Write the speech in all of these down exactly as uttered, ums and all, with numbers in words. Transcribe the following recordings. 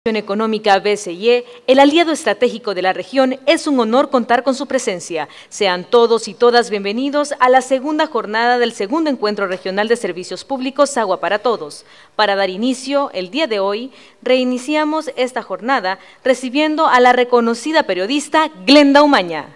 Económica B C I E, el aliado estratégico de la región, es un honor contar con su presencia. Sean todos y todas bienvenidos a la segunda jornada del segundo encuentro regional de servicios públicos Agua para Todos. Para dar inicio, el día de hoy, reiniciamos esta jornada recibiendo a la reconocida periodista Glenda Umaña.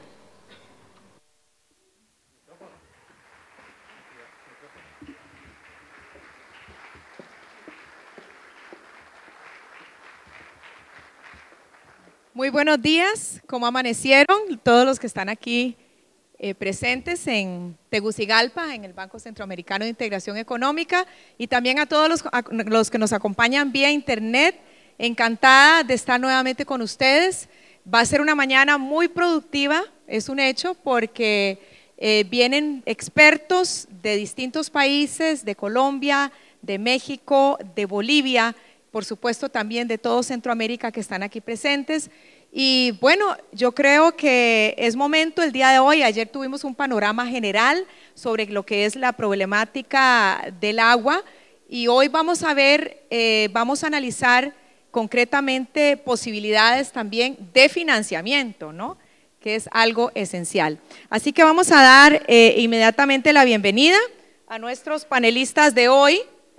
Muy buenos días, ¿cómo amanecieron? Todos los que están aquí eh, presentes en Tegucigalpa, en el Banco Centroamericano de Integración Económica, y también a todos los, a, los que nos acompañan vía internet. Encantada de estar nuevamente con ustedes. Va a ser una mañana muy productiva, es un hecho, porque eh, vienen expertos de distintos países, de Colombia, de México, de Bolivia, por supuesto también de todo Centroamérica que están aquí presentes. Y bueno, yo creo que es momento el día de hoy. Ayer tuvimos un panorama general sobre lo que es la problemática del agua, y hoy vamos a ver, eh, vamos a analizar concretamente posibilidades también de financiamiento, ¿no?, que es algo esencial. Así que vamos a dar eh, inmediatamente la bienvenida a nuestros panelistas de hoy.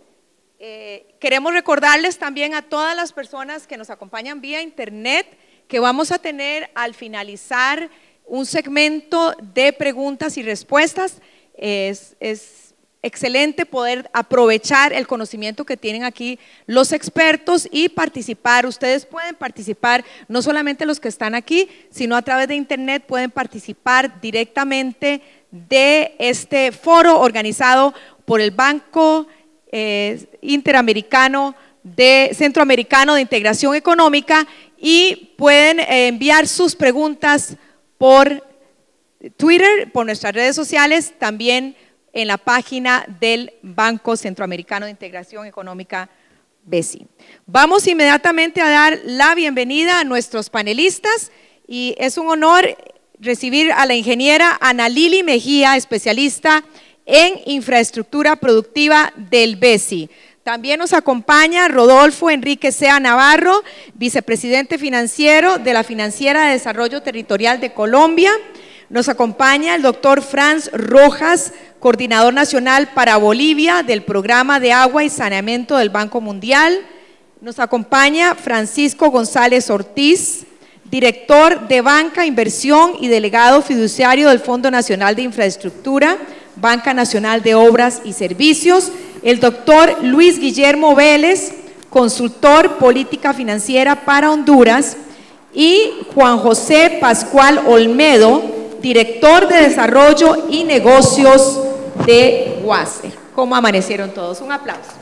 Eh, queremos recordarles también a todas las personas que nos acompañan vía internet que vamos a tener al finalizar un segmento de preguntas y respuestas. Es, es excelente poder aprovechar el conocimiento que tienen aquí los expertos y participar. Ustedes pueden participar, no solamente los que están aquí, sino a través de internet pueden participar directamente de este foro organizado por el Banco Eh, Interamericano de Centroamericano de Integración Económica, y pueden eh, enviar sus preguntas por Twitter, por nuestras redes sociales, también en la página del Banco Centroamericano de Integración Económica B C I. Vamos inmediatamente a dar la bienvenida a nuestros panelistas, y es un honor recibir a la ingeniera Ana Lili Mejía, especialista en infraestructura productiva del B C I. También nos acompaña Rodolfo Enrique Sea Navarro, vicepresidente financiero de la Financiera de Desarrollo Territorial de Colombia. Nos acompaña el doctor Franz Rojas, coordinador nacional para Bolivia del Programa de Agua y Saneamiento del Banco Mundial. Nos acompaña Francisco González Ortiz, director de Banca, Inversión y delegado fiduciario del Fondo Nacional de Infraestructura, Banca Nacional de Obras y Servicios. El doctor Luis Guillermo Vélez, consultor política financiera para Honduras, y Juan José Pascual Olmedo, director de Desarrollo y Negocios de Wasser. ¿Cómo amanecieron todos? Un aplauso.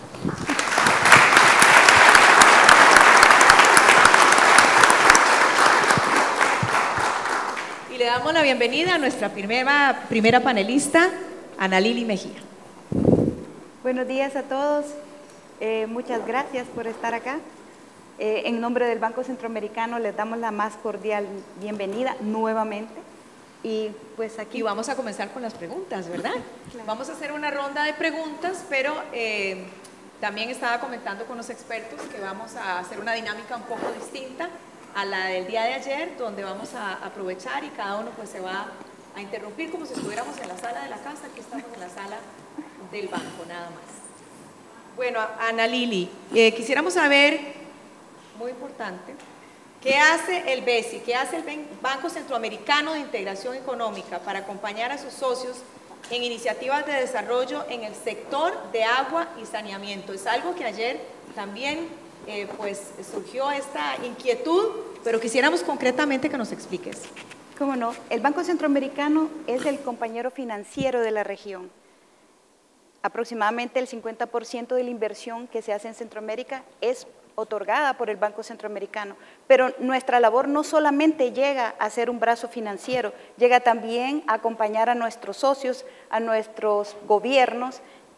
Y le damos la bienvenida a nuestra primera, primera panelista, Ana Lili Mejía. Buenos días a todos, eh, muchas gracias por estar acá. Eh, en nombre del Banco Centroamericano les damos la más cordial bienvenida nuevamente. Y pues aquí y vamos a comenzar con las preguntas, ¿verdad? Claro. Vamos a hacer una ronda de preguntas, pero eh, también estaba comentando con los expertos que vamos a hacer una dinámica un poco distinta a la del día de ayer, donde vamos a aprovechar y cada uno pues se va a interrumpir como si estuviéramos en la sala de la casa. Aquí estamos en la sala del banco, nada más. Bueno, Ana Lili, eh, quisiéramos saber, muy importante, ¿qué hace el B C I, qué hace el Banco Centroamericano de Integración Económica para acompañar a sus socios en iniciativas de desarrollo en el sector de agua y saneamiento? Es algo que ayer también eh, pues surgió esta inquietud, pero quisiéramos concretamente que nos expliques. ¿Cómo no? El Banco Centroamericano es el compañero financiero de la región. Aproximadamente el cincuenta por ciento de la inversión que se hace en Centroamérica es otorgada por el Banco Centroamericano, pero nuestra labor no solamente llega a ser un brazo financiero, llega también a acompañar a nuestros socios, a nuestros gobiernos,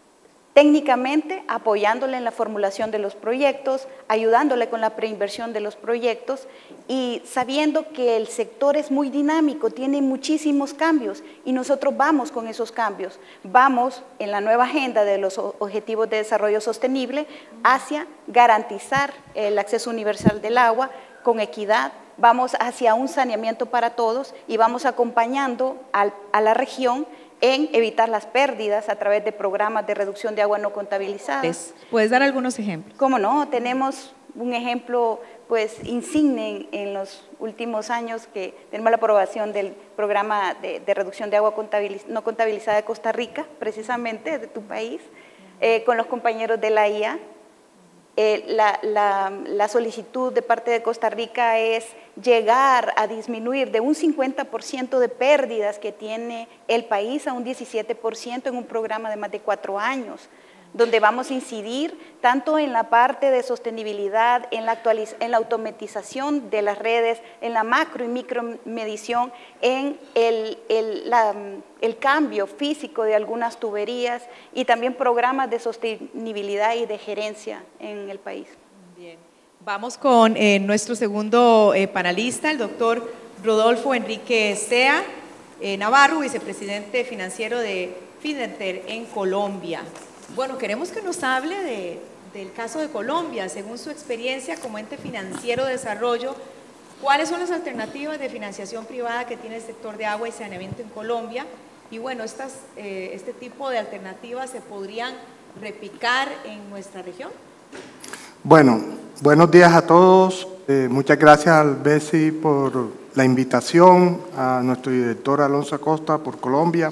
técnicamente apoyándole en la formulación de los proyectos, ayudándole con la preinversión de los proyectos y sabiendo que el sector es muy dinámico, tiene muchísimos cambios y nosotros vamos con esos cambios, vamos en la nueva agenda de los Objetivos de Desarrollo Sostenible hacia garantizar el acceso universal del agua con equidad, vamos hacia un saneamiento para todos y vamos acompañando al, a la región en evitar las pérdidas a través de programas de reducción de agua no contabilizadas. ¿Puedes dar algunos ejemplos? ¿Cómo no? Tenemos un ejemplo pues insigne en, en los últimos años que tenemos la aprobación del programa de, de reducción de agua contabiliz no contabilizada de Costa Rica, precisamente de tu país, eh, con los compañeros de la I A. Eh, la, la, la solicitud de parte de Costa Rica es llegar a disminuir de un cincuenta por ciento de pérdidas que tiene el país a un diecisiete por ciento en un programa de más de cuatro años, donde vamos a incidir tanto en la parte de sostenibilidad, en la, en la automatización de las redes, en la macro y micromedición, en el, el, la, el cambio físico de algunas tuberías y también programas de sostenibilidad y de gerencia en el país. Bien. Vamos con eh, nuestro segundo eh, panelista, el doctor Rodolfo Enrique Sea eh, Navarro, vicepresidente financiero de FinDeter en Colombia. Bueno, queremos que nos hable de, del caso de Colombia, según su experiencia como ente financiero de desarrollo, ¿cuáles son las alternativas de financiación privada que tiene el sector de agua y saneamiento en Colombia? Y bueno, estas, eh, este tipo de alternativas se podrían replicar en nuestra región. Bueno, buenos días a todos. Eh, muchas gracias al B E S I por la invitación, a nuestro director Alonso Acosta por Colombia.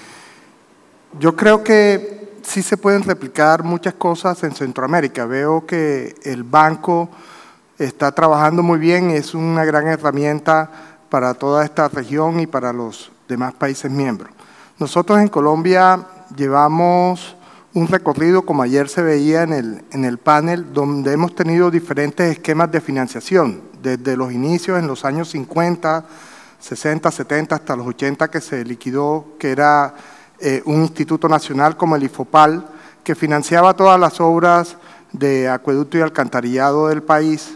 Yo creo que sí se pueden replicar muchas cosas en Centroamérica. Veo que el banco está trabajando muy bien, es una gran herramienta para toda esta región y para los demás países miembros. Nosotros en Colombia llevamos un recorrido, como ayer se veía en el, en el panel, donde hemos tenido diferentes esquemas de financiación, desde los inicios en los años cincuenta, sesenta, setenta, hasta los ochenta que se liquidó, que era eh, un instituto nacional como el IFOPAL, que financiaba todas las obras de acueducto y alcantarillado del país,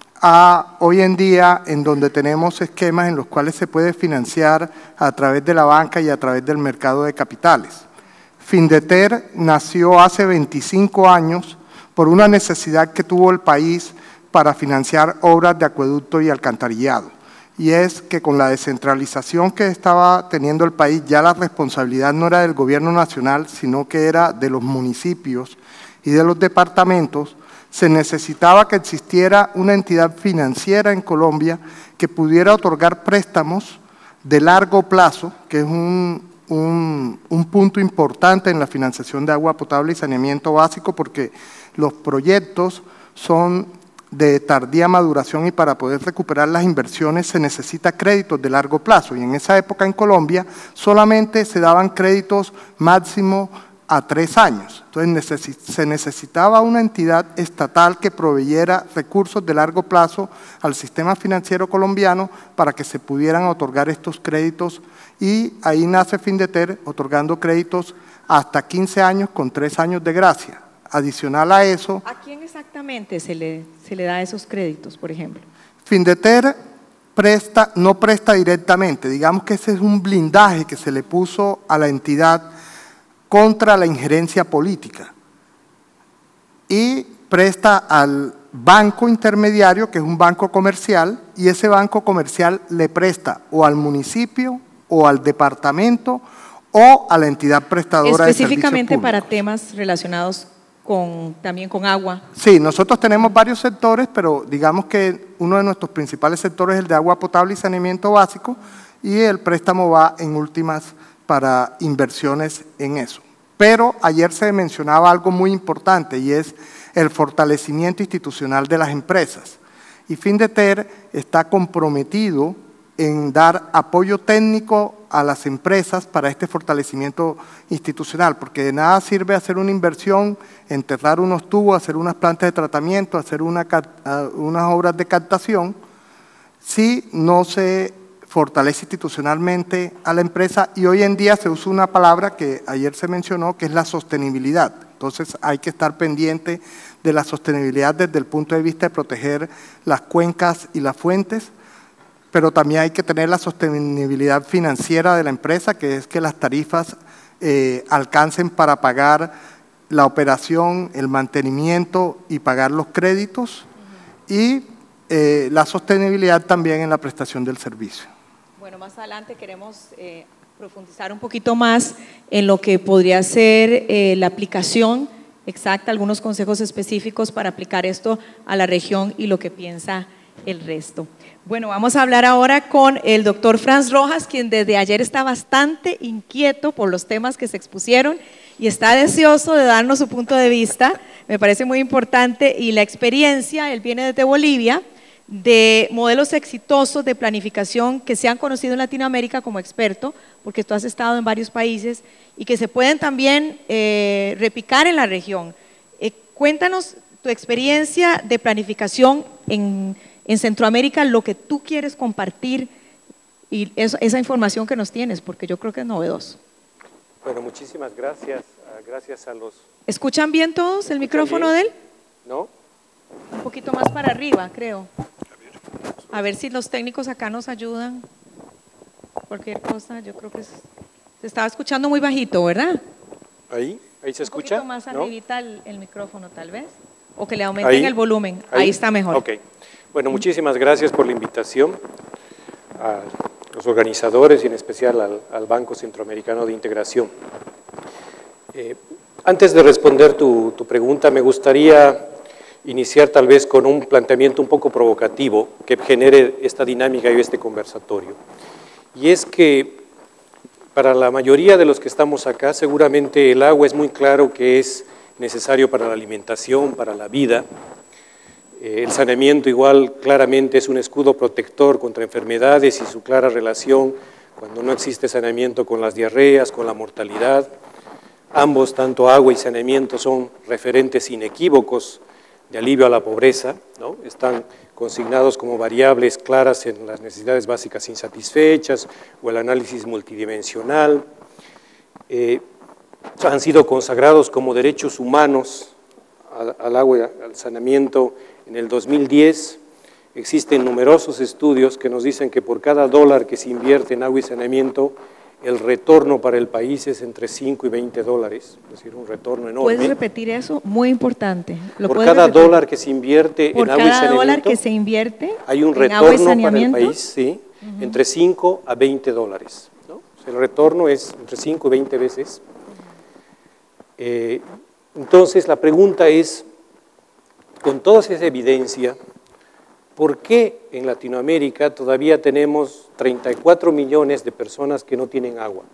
a hoy en día en donde tenemos esquemas en los cuales se puede financiar a través de la banca y a través del mercado de capitales. FinDeter nació hace veinticinco años por una necesidad que tuvo el país para financiar obras de acueducto y alcantarillado. Y es que con la descentralización que estaba teniendo el país, ya la responsabilidad no era del gobierno nacional, sino que era de los municipios y de los departamentos. Se necesitaba que existiera una entidad financiera en Colombia que pudiera otorgar préstamos de largo plazo, que es un Un, un punto importante en la financiación de agua potable y saneamiento básico, porque los proyectos son de tardía maduración y para poder recuperar las inversiones se necesita créditos de largo plazo, y en esa época en Colombia solamente se daban créditos máximo a tres años. Entonces necesi- se necesitaba una entidad estatal que proveyera recursos de largo plazo al sistema financiero colombiano para que se pudieran otorgar estos créditos, y ahí nace FinDeter otorgando créditos hasta quince años con tres años de gracia. Adicional a eso… ¿A quién exactamente se le, se le da esos créditos, por ejemplo? FinDeter presta, no presta directamente, digamos que ese es un blindaje que se le puso a la entidad contra la injerencia política, y presta al banco intermediario, que es un banco comercial, y ese banco comercial le presta o al municipio o al departamento o a la entidad prestadora de servicios específicamente públicos. para temas relacionados con, también con agua. Sí, nosotros tenemos varios sectores, pero digamos que uno de nuestros principales sectores es el de agua potable y saneamiento básico, y el préstamo va en últimas para inversiones en eso. Pero ayer se mencionaba algo muy importante, y es el fortalecimiento institucional de las empresas. Y FinDeter está comprometido en dar apoyo técnico a las empresas para este fortalecimiento institucional, porque de nada sirve hacer una inversión, enterrar unos tubos, hacer unas plantas de tratamiento, hacer una, unas obras de captación, si no se fortalece institucionalmente a la empresa. Y hoy en día se usa una palabra que ayer se mencionó, que es la sostenibilidad. Entonces hay que estar pendiente de la sostenibilidad desde el punto de vista de proteger las cuencas y las fuentes, pero también hay que tener la sostenibilidad financiera de la empresa, que es que las tarifas eh, alcancen para pagar la operación, el mantenimiento y pagar los créditos, uh-huh. y eh, la sostenibilidad también en la prestación del servicio. Bueno, más adelante queremos eh, profundizar un poquito más en lo que podría ser eh, la aplicación exacta, algunos consejos específicos para aplicar esto a la región y lo que piensa el resto. Bueno, vamos a hablar ahora con el doctor Franz Rojas, quien desde ayer está bastante inquieto por los temas que se expusieron y está deseoso de darnos su punto de vista. Me parece muy importante y la experiencia, él viene desde Bolivia, de modelos exitosos de planificación que se han conocido en Latinoamérica como experto, porque tú has estado en varios países y que se pueden también eh, replicar en la región. Eh, cuéntanos tu experiencia de planificación en, en Centroamérica, lo que tú quieres compartir y eso, esa información que nos tienes, porque yo creo que es novedoso. Bueno, muchísimas gracias. Gracias a los… ¿Escuchan bien todos el micrófono bien? de él? ¿No? Un poquito más para arriba, creo. A ver si los técnicos acá nos ayudan. Cualquier cosa, yo creo que es, se estaba escuchando muy bajito, ¿verdad? Ahí, ahí se escucha. Un poquito más ¿no? arribita el, el micrófono, tal vez. O que le aumenten ahí, el volumen. Ahí, ahí está mejor. Ok. Bueno, muchísimas gracias por la invitación a los organizadores y en especial al, al Banco Centroamericano de Integración. Eh, antes de responder tu, tu pregunta, me gustaría iniciar tal vez con un planteamiento un poco provocativo que genere esta dinámica y este conversatorio. Y es que para la mayoría de los que estamos acá, seguramente el agua es muy claro que es necesario para la alimentación, para la vida. Eh, el saneamiento igual claramente es un escudo protector contra enfermedades y su clara relación cuando no existe saneamiento con las diarreas, con la mortalidad. Ambos, tanto agua y saneamiento, son referentes inequívocos de alivio a la pobreza, ¿no? Están consignados como variables claras en las necesidades básicas insatisfechas o el análisis multidimensional. Eh, han sido consagrados como derechos humanos al, al agua y al saneamiento en el dos mil diez. Existen numerosos estudios que nos dicen que por cada dólar que se invierte en agua y saneamiento, el retorno para el país es entre cinco y veinte dólares, es decir, un retorno enorme. ¿Puedes repetir eso? Muy importante. ¿Lo por cada repetir? dólar que se invierte por en agua y saneamiento, cada dólar que se invierte hay un retorno para el país, sí, uh-huh. entre cinco a veinte dólares. ¿no? O sea, el retorno es entre cinco y veinte veces. Eh, entonces, la pregunta es, con toda esa evidencia, ¿por qué en Latinoamérica todavía tenemos treinta y cuatro millones de personas que no tienen agua?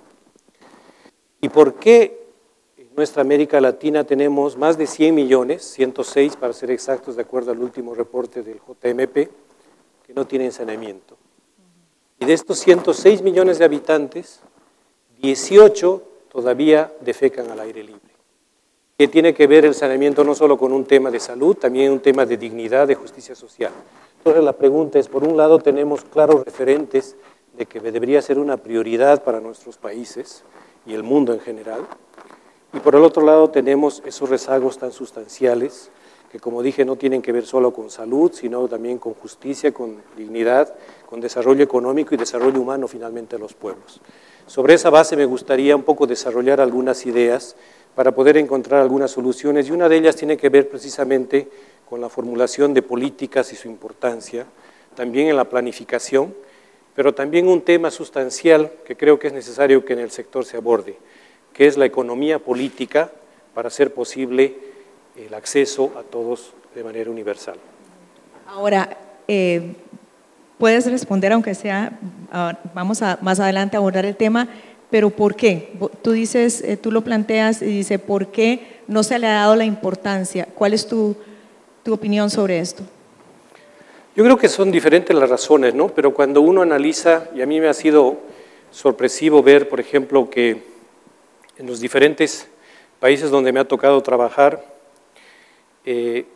¿Y por qué en nuestra América Latina tenemos más de cien millones, ciento seis para ser exactos, de acuerdo al último reporte del J M P, que no tienen saneamiento? Y de estos ciento seis millones de habitantes, dieciocho todavía defecan al aire libre. Que tiene que ver el saneamiento no solo con un tema de salud, también un tema de dignidad, de justicia social. Entonces la pregunta es, por un lado tenemos claros referentes de que debería ser una prioridad para nuestros países y el mundo en general, y por el otro lado tenemos esos rezagos tan sustanciales que, como dije, no tienen que ver solo con salud, sino también con justicia, con dignidad, con desarrollo económico y desarrollo humano finalmente de los pueblos. Sobre esa base me gustaría un poco desarrollar algunas ideas para poder encontrar algunas soluciones, y una de ellas tiene que ver precisamente con la formulación de políticas y su importancia, también en la planificación, pero también un tema sustancial que creo que es necesario que en el sector se aborde, que es la economía política para hacer posible el acceso a todos de manera universal. Ahora, eh, puedes responder, aunque sea, uh, vamos a más adelante a abordar el tema, pero ¿por qué? Tú dices, eh, tú lo planteas y dice, ¿por qué no se le ha dado la importancia? ¿Cuál es tu, tu opinión sobre esto? Yo creo que son diferentes las razones, ¿no? Pero cuando uno analiza, y a mí me ha sido sorpresivo ver, por ejemplo, que en los diferentes países donde me ha tocado trabajar, eh,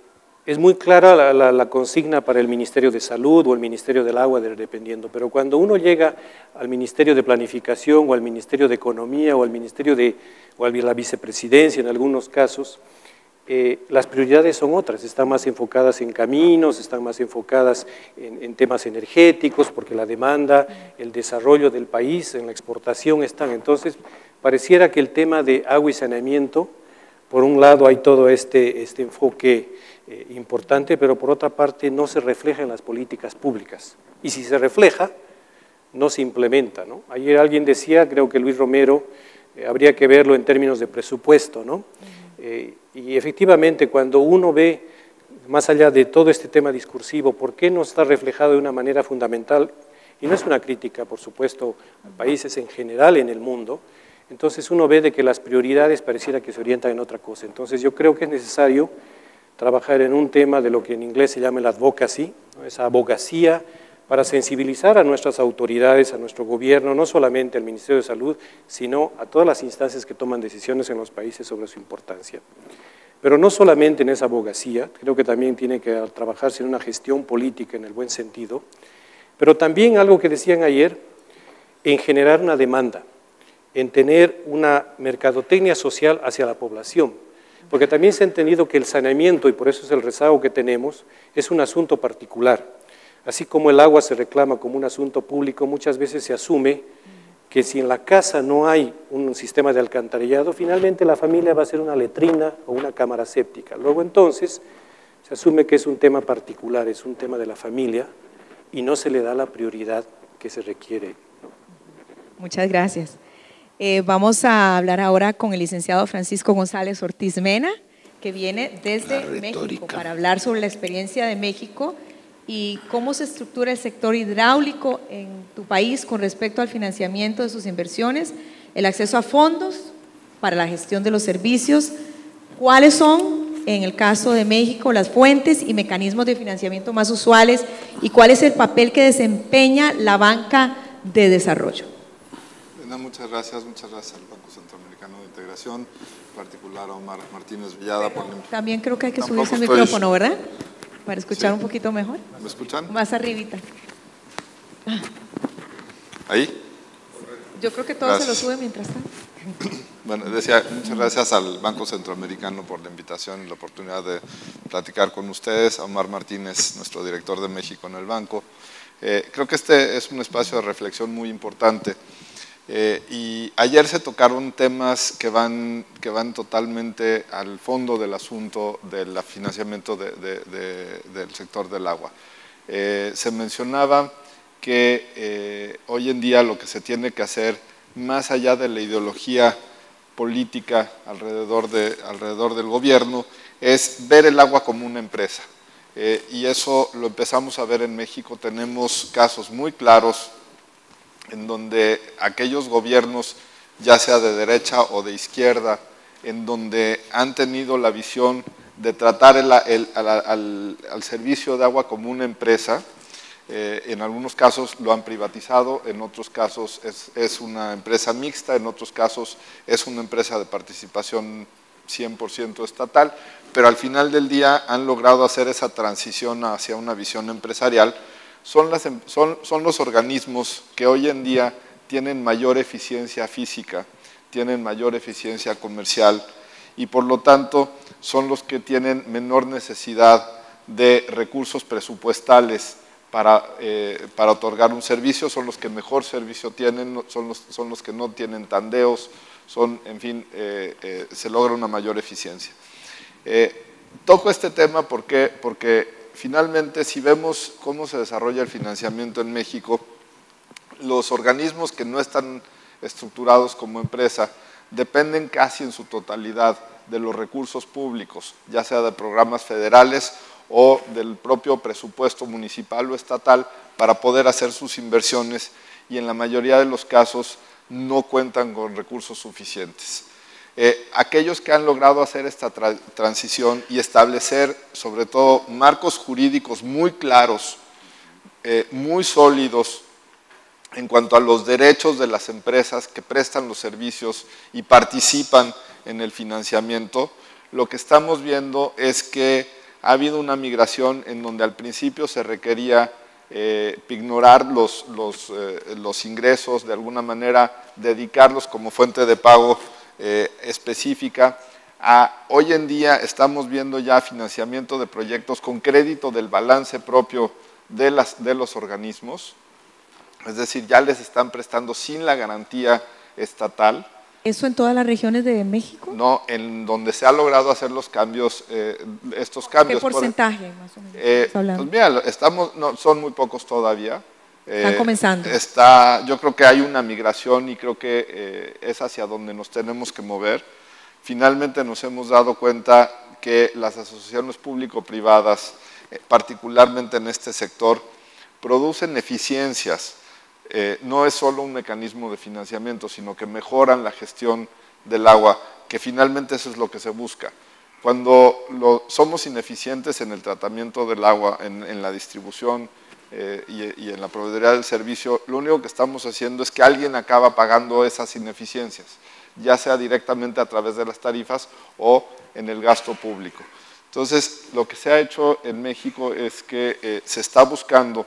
es muy clara la, la, la consigna para el Ministerio de Salud o el Ministerio del Agua, dependiendo, pero cuando uno llega al Ministerio de Planificación o al Ministerio de Economía o al Ministerio de, o a la Vicepresidencia en algunos casos, eh, las prioridades son otras, están más enfocadas en caminos, están más enfocadas en, en temas energéticos, porque la demanda, el desarrollo del país, en la exportación están. Entonces, pareciera que el tema de agua y saneamiento, por un lado hay todo este, este enfoque eh, importante, pero por otra parte no se refleja en las políticas públicas. Y si se refleja, no se implementa, ¿no? Ayer alguien decía, creo que Luis Romero, eh, habría que verlo en términos de presupuesto, ¿no? Eh, y efectivamente, cuando uno ve, más allá de todo este tema discursivo, ¿por qué no está reflejado de una manera fundamental? Y no es una crítica, por supuesto, a países en general en el mundo. Entonces uno ve de que las prioridades pareciera que se orientan en otra cosa. Entonces yo creo que es necesario trabajar en un tema de lo que en inglés se llama el advocacy, ¿no? Esa abogacía para sensibilizar a nuestras autoridades, a nuestro gobierno, no solamente al Ministerio de Salud, sino a todas las instancias que toman decisiones en los países sobre su importancia. Pero no solamente en esa abogacía, creo que también tiene que trabajarse en una gestión política en el buen sentido, pero también algo que decían ayer, en generar una demanda, en tener una mercadotecnia social hacia la población, porque también se ha entendido que el saneamiento, y por eso es el rezago que tenemos, es un asunto particular. Así como el agua se reclama como un asunto público, muchas veces se asume que si en la casa no hay un sistema de alcantarillado, finalmente la familia va a ser una letrina o una cámara séptica. Luego entonces se asume que es un tema particular, es un tema de la familia y no se le da la prioridad que se requiere. Muchas gracias. Eh, vamos a hablar ahora con el licenciado Francisco González Ortiz Mena, que viene desde México para hablar sobre la experiencia de México y cómo se estructura el sector hidráulico en tu país con respecto al financiamiento de sus inversiones, el acceso a fondos para la gestión de los servicios, cuáles son, en el caso de México, las fuentes y mecanismos de financiamiento más usuales y cuál es el papel que desempeña la banca de desarrollo. Muchas gracias, muchas gracias al Banco Centroamericano de Integración, en particular a Omar Martínez Villada. Por la... También creo que hay que Tampoco subirse el estoy... micrófono, ¿verdad? Para escuchar ¿Sí? un poquito mejor. ¿Me escuchan? Más arribita. ¿Ahí? Yo creo que todo gracias. Se lo sube mientras tanto. Bueno, decía, muchas gracias al Banco Centroamericano por la invitación y la oportunidad de platicar con ustedes, a Omar Martínez, nuestro director de México en el banco. Eh, creo que este es un espacio de reflexión muy importante. Eh, y ayer se tocaron temas que van, que van totalmente al fondo del asunto del financiamiento de, de, de, del sector del agua. Eh, se mencionaba que eh, hoy en día lo que se tiene que hacer, más allá de la ideología política alrededor, de, alrededor del gobierno, es ver el agua como una empresa. Eh, y eso lo empezamos a ver en México. Tenemos casos muy claros en donde aquellos gobiernos, ya sea de derecha o de izquierda, en donde han tenido la visión de tratar el, el, al, al, al servicio de agua como una empresa, eh, en algunos casos lo han privatizado, en otros casos es, es una empresa mixta, en otros casos es una empresa de participación cien por ciento estatal, pero al final del día han logrado hacer esa transición hacia una visión empresarial. Son, las, son, son los organismos que hoy en día tienen mayor eficiencia física, tienen mayor eficiencia comercial y por lo tanto son los que tienen menor necesidad de recursos presupuestales para, eh, para otorgar un servicio, son los que mejor servicio tienen, son los, son los que no tienen tandeos, son, en fin, eh, eh, se logra una mayor eficiencia. Eh, toco este tema porque, porque finalmente, si vemos cómo se desarrolla el financiamiento en México, los organismos que no están estructurados como empresa dependen casi en su totalidad de los recursos públicos, ya sea de programas federales o del propio presupuesto municipal o estatal para poder hacer sus inversiones y en la mayoría de los casos no cuentan con recursos suficientes. Eh, aquellos que han logrado hacer esta tra transición y establecer sobre todo marcos jurídicos muy claros, eh, muy sólidos en cuanto a los derechos de las empresas que prestan los servicios y participan en el financiamiento, lo que estamos viendo es que ha habido una migración en donde al principio se requería eh, ignorar los, los, eh, los ingresos, de alguna manera dedicarlos como fuente de pago eh, específica. A, hoy en día estamos viendo ya financiamiento de proyectos con crédito del balance propio de, las, de los organismos, es decir, ya les están prestando sin la garantía estatal. ¿Eso en todas las regiones de México? No, en donde se ha logrado hacer los cambios, eh, estos cambios. ¿Qué porcentaje por, más o menos? Eh, pues mira, estamos, no, son muy pocos todavía. Están eh, comenzando. Está, yo creo que hay una migración y creo que eh, es hacia donde nos tenemos que mover. Finalmente nos hemos dado cuenta que las asociaciones público-privadas, eh, particularmente en este sector, producen eficiencias. Eh, no es solo un mecanismo de financiamiento, sino que mejoran la gestión del agua, que finalmente eso es lo que se busca. Cuando lo, somos ineficientes en el tratamiento del agua, en, en la distribución eh, y, y en la proveeduría del servicio, lo único que estamos haciendo es que alguien acaba pagando esas ineficiencias, ya sea directamente a través de las tarifas o en el gasto público. Entonces, lo que se ha hecho en México es que eh, se está buscando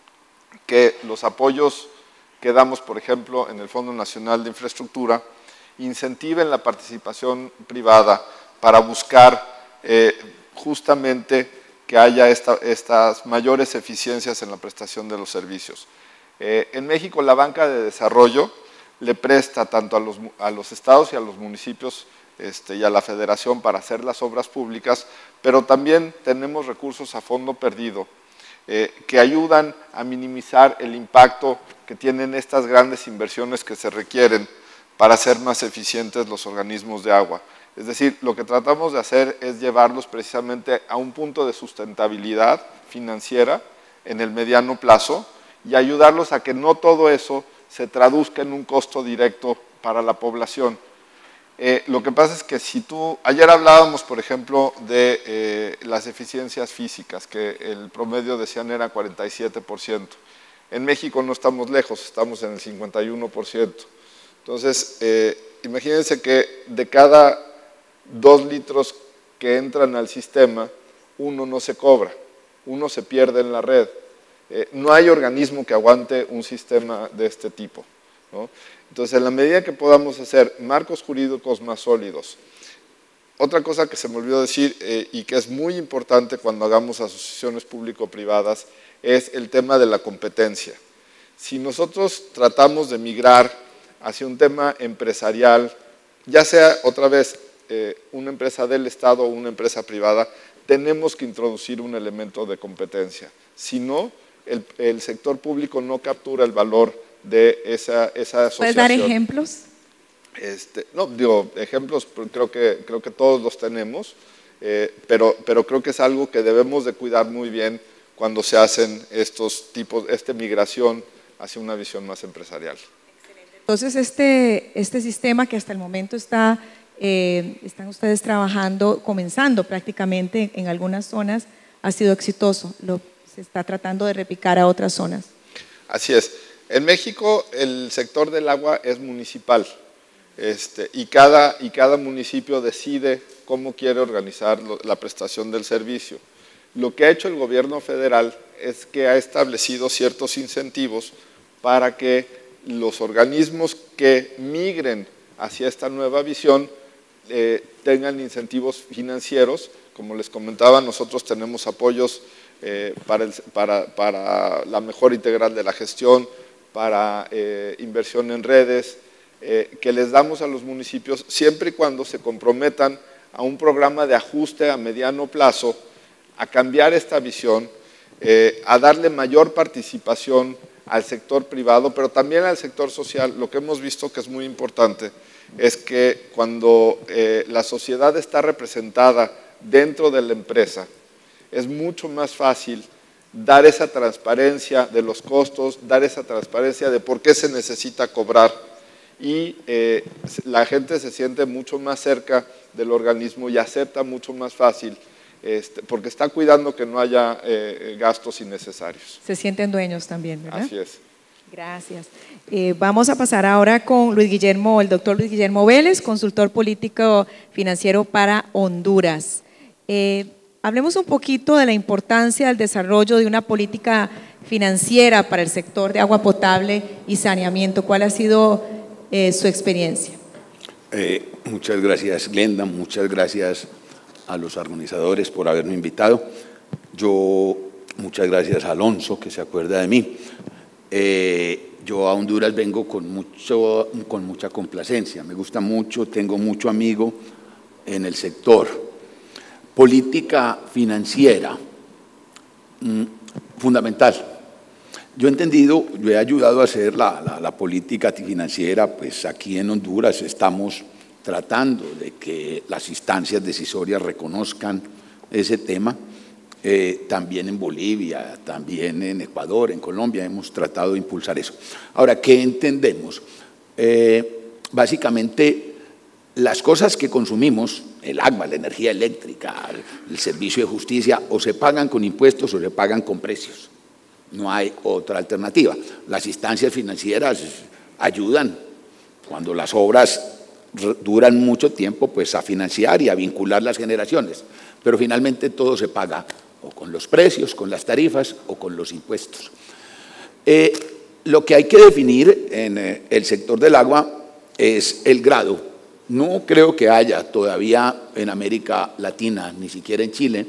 que los apoyos que damos, por ejemplo, en el Fondo Nacional de Infraestructura, incentiven la participación privada para buscar eh, justamente que haya esta, estas mayores eficiencias en la prestación de los servicios. Eh, en México, la banca de desarrollo le presta tanto a los, a los estados y a los municipios este, y a la federación para hacer las obras públicas, pero también tenemos recursos a fondo perdido eh, que ayudan a minimizar el impacto que tienen estas grandes inversiones que se requieren para hacer más eficientes los organismos de agua. Es decir, lo que tratamos de hacer es llevarlos precisamente a un punto de sustentabilidad financiera en el mediano plazo y ayudarlos a que no todo eso se traduzca en un costo directo para la población. Eh, lo que pasa es que si tú, ayer hablábamos por ejemplo de eh, las eficiencias físicas, que el promedio decían era cuarenta y siete por ciento. En México no estamos lejos, estamos en el cincuenta y uno por ciento. Entonces, eh, imagínense que de cada dos litros que entran al sistema, uno no se cobra, uno se pierde en la red. Eh, no hay organismo que aguante un sistema de este tipo, ¿no? Entonces, en la medida que podamos hacer marcos jurídicos más sólidos. Otra cosa que se me olvidó decir eh, y que es muy importante cuando hagamos asociaciones público-privadas es el tema de la competencia. Si nosotros tratamos de migrar hacia un tema empresarial, ya sea otra vez eh, una empresa del Estado o una empresa privada, tenemos que introducir un elemento de competencia. Si no, el, el sector público no captura el valor de esa, esa asociación. ¿Puedes dar ejemplos? Este, no, digo, ejemplos creo que, creo que todos los tenemos, eh, pero, pero creo que es algo que debemos de cuidar muy bien cuando se hacen estos tipos, esta migración hacia una visión más empresarial. Entonces, este, este sistema que hasta el momento está, eh, están ustedes trabajando, comenzando prácticamente en algunas zonas, ha sido exitoso, lo, se está tratando de replicar a otras zonas. Así es. En México el sector del agua es municipal este, y, cada, y cada municipio decide cómo quiere organizar lo, la prestación del servicio. Lo que ha hecho el gobierno federal es que ha establecido ciertos incentivos para que los organismos que migren hacia esta nueva visión eh, tengan incentivos financieros. Como les comentaba, nosotros tenemos apoyos eh, para, el, para, para la mejora integral de la gestión, para eh, inversión en redes, eh, que les damos a los municipios siempre y cuando se comprometan a un programa de ajuste a mediano plazo, a cambiar esta visión, eh, a darle mayor participación al sector privado, pero también al sector social. Lo que hemos visto que es muy importante es que cuando eh, la sociedad está representada dentro de la empresa, es mucho más fácil dar esa transparencia de los costos, dar esa transparencia de por qué se necesita cobrar y eh, la gente se siente mucho más cerca del organismo y acepta mucho más fácil este, porque está cuidando que no haya eh, gastos innecesarios. Se sienten dueños también, ¿verdad? Así es. Gracias. Eh, vamos a pasar ahora con Luis Guillermo, el doctor Luis Guillermo Vélez, consultor político financiero para Honduras. Eh, hablemos un poquito de la importancia del desarrollo de una política financiera para el sector de agua potable y saneamiento. ¿Cuál ha sido eh, su experiencia? Eh, muchas gracias, Glenda, muchas gracias a los organizadores por haberme invitado. Yo, muchas gracias a Alonso, que se acuerda de mí. Eh, yo a Honduras vengo con, mucho, con mucha complacencia, me gusta mucho, tengo mucho amigo en el sector. Política financiera, mmm, fundamental. Yo he entendido, yo he ayudado a hacer la, la, la política financiera, pues aquí en Honduras estamos tratando de que las instancias decisorias reconozcan ese tema. Eh, también en Bolivia, también en Ecuador, en Colombia, hemos tratado de impulsar eso. Ahora, ¿qué entendemos? Eh, básicamente, las cosas que consumimos, el agua, la energía eléctrica, el servicio de justicia, o se pagan con impuestos o se pagan con precios. No hay otra alternativa. Las instancias financieras ayudan cuando las obras duran mucho tiempo, pues a financiar y a vincular las generaciones, pero finalmente todo se paga o con los precios, con las tarifas o con los impuestos. Eh, lo que hay que definir en eh, el sector del agua es el grado. No creo que haya todavía en América Latina, ni siquiera en Chile,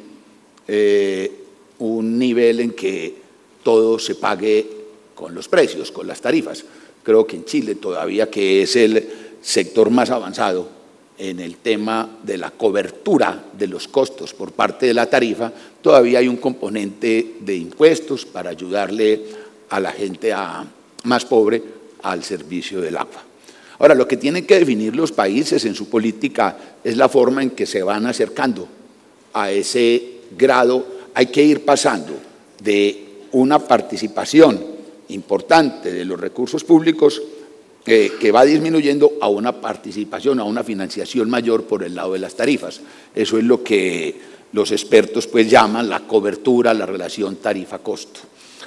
eh, un nivel en que todo se pague con los precios, con las tarifas. Creo que en Chile todavía, que es el sector más avanzado en el tema de la cobertura de los costos por parte de la tarifa, todavía hay un componente de impuestos para ayudarle a la gente a, más pobre al servicio del agua. Ahora, lo que tienen que definir los países en su política es la forma en que se van acercando a ese grado. Hay que ir pasando de una participación importante de los recursos públicos eh, que va disminuyendo a una participación, a una financiación mayor por el lado de las tarifas. Eso es lo que los expertos pues llaman la cobertura, la relación tarifa-costo.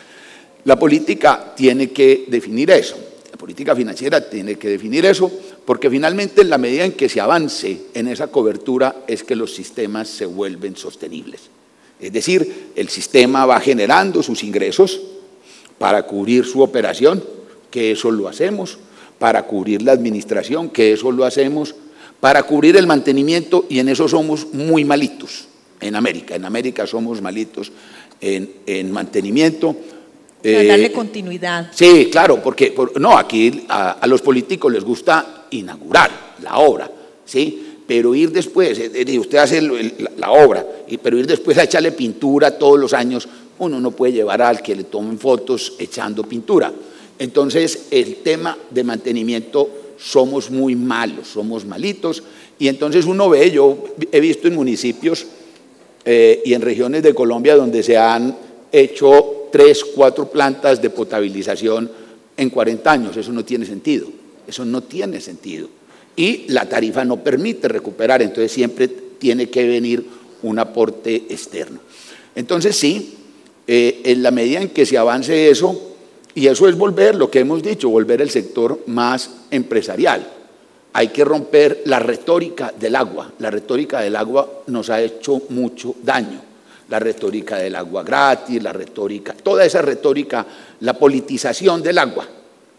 La política tiene que definir eso, la política financiera tiene que definir eso, porque finalmente en la medida en que se avance en esa cobertura es que los sistemas se vuelven sostenibles. Es decir, el sistema va generando sus ingresos para cubrir su operación, que eso lo hacemos, para cubrir la administración, que eso lo hacemos, para cubrir el mantenimiento, y en eso somos muy malitos en América. En América somos malitos en, en mantenimiento. Para eh, darle continuidad. Sí, claro, porque por, no, aquí a, a los políticos les gusta inaugurar la obra, ¿sí? Pero ir después, usted hace la, la obra, pero ir después a echarle pintura todos los años, uno no puede llevar al que le tomen fotos echando pintura. Entonces, el tema de mantenimiento somos muy malos, somos malitos, y entonces uno ve, yo he visto en municipios eh, y en regiones de Colombia donde se han hecho tres, cuatro plantas de potabilización en cuarenta años, eso no tiene sentido, eso no tiene sentido. Y la tarifa no permite recuperar, entonces siempre tiene que venir un aporte externo. Entonces sí, eh, en la medida en que se avance eso, y eso es volver, lo que hemos dicho, volver el sector más empresarial. Hay que romper la retórica del agua. La retórica del agua nos ha hecho mucho daño. La retórica del agua gratis, la retórica, toda esa retórica, la politización del agua.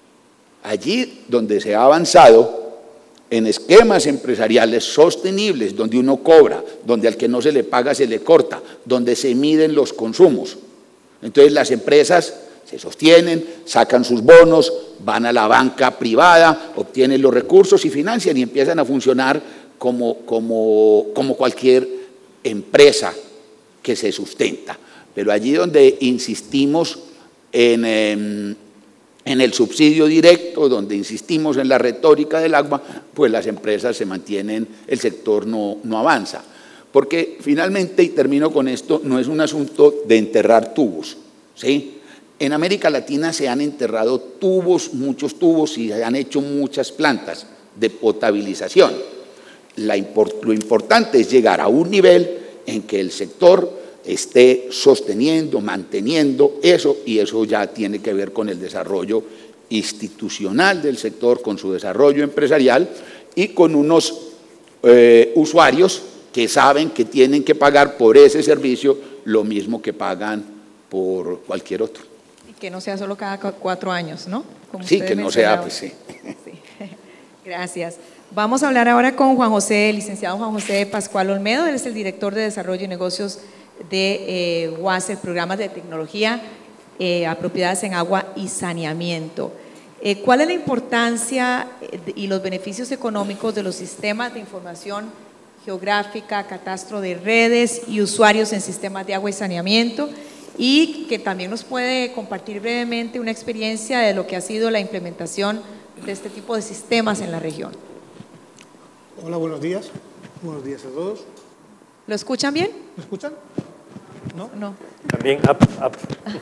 Allí donde se ha avanzado en esquemas empresariales sostenibles, donde uno cobra, donde al que no se le paga se le corta, donde se miden los consumos. Entonces las empresas se sostienen, sacan sus bonos, van a la banca privada, obtienen los recursos y financian y empiezan a funcionar como, como, como cualquier empresa que se sustenta. Pero allí donde insistimos en, en, en el subsidio directo, donde insistimos en la retórica del agua, pues las empresas se mantienen, el sector no, no avanza. Porque finalmente, y termino con esto, no es un asunto de enterrar tubos, ¿sí? En América Latina se han enterrado tubos, muchos tubos, y se han hecho muchas plantas de potabilización. La import, lo importante es llegar a un nivel en que el sector esté sosteniendo, manteniendo eso, y eso ya tiene que ver con el desarrollo institucional del sector, con su desarrollo empresarial y con unos eh, usuarios que saben que tienen que pagar por ese servicio lo mismo que pagan por cualquier otro. Y que no sea solo cada cuatro años, ¿no? Como sí, que no sea, pues sí. sí. Gracias. Vamos a hablar ahora con Juan José, el licenciado Juan José Pascual Olmedo. Él es el director de Desarrollo y Negocios de eh, WASER, Programas de Tecnología eh, a Propiedades en Agua y Saneamiento. Eh, ¿Cuál es la importancia y los beneficios económicos de los sistemas de información geográfica, catastro de redes y usuarios en sistemas de agua y saneamiento? Y que también nos puede compartir brevemente una experiencia de lo que ha sido la implementación de este tipo de sistemas en la región. Hola, buenos días. Buenos días a todos. ¿Lo escuchan bien? ¿Me escuchan? ¿No? No. También up, up.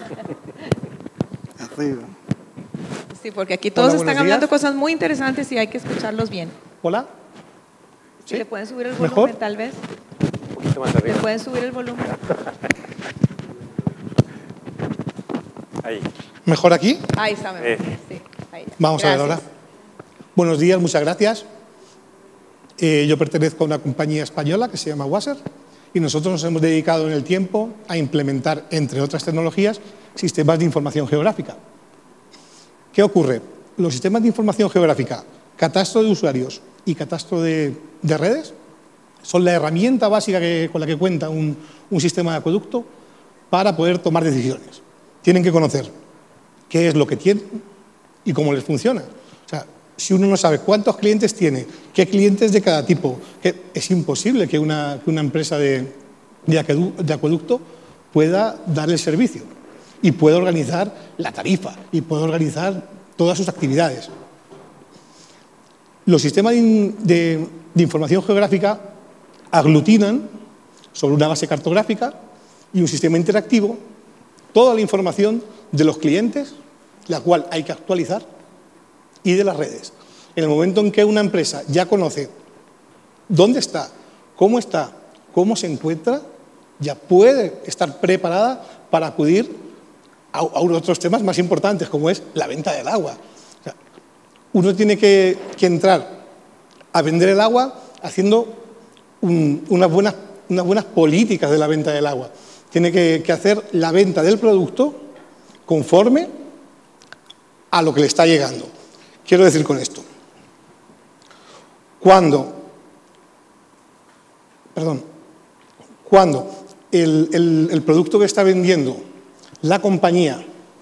Arriba. Sí, porque aquí todos Hola, están buenos hablando días. cosas muy interesantes y hay que escucharlos bien. Hola. ¿Sí? ¿Sí? ¿Le pueden subir el ¿Mejor? volumen tal vez? Un poquito más ¿Le arriba. pueden subir el volumen? Ahí. ¿Mejor aquí? Ahí está mejor. Eh. Sí, ahí. Vamos a ver Gracias. ahora. Buenos días, muchas gracias. Eh, yo pertenezco a una compañía española que se llama WASER y nosotros nos hemos dedicado en el tiempo a implementar, entre otras tecnologías, sistemas de información geográfica. ¿Qué ocurre? Los sistemas de información geográfica, catastro de usuarios y catastro de, de redes, son la herramienta básica que, con la que cuenta un, un sistema de acueducto para poder tomar decisiones. Tienen que conocer qué es lo que tienen y cómo les funciona. O sea, si uno no sabe cuántos clientes tiene, qué clientes de cada tipo, que es imposible que una, que una empresa de, de acueducto pueda dar el servicio y pueda organizar la tarifa y pueda organizar todas sus actividades. Los sistemas de, de, de información geográfica aglutinan sobre una base cartográfica y un sistema interactivo toda la información de los clientes, la cual hay que actualizar, y de las redes. En el momento en que una empresa ya conoce dónde está, cómo está, cómo se encuentra, ya puede estar preparada para acudir a, a otros temas más importantes, como es la venta del agua. O sea, uno tiene que, que entrar a vender el agua haciendo un, unas, buenas, unas buenas políticas de la venta del agua. Tiene que, que hacer la venta del producto conforme a lo que le está llegando. Quiero decir con esto, cuando, perdón, cuando el, el, el producto que está vendiendo la compañía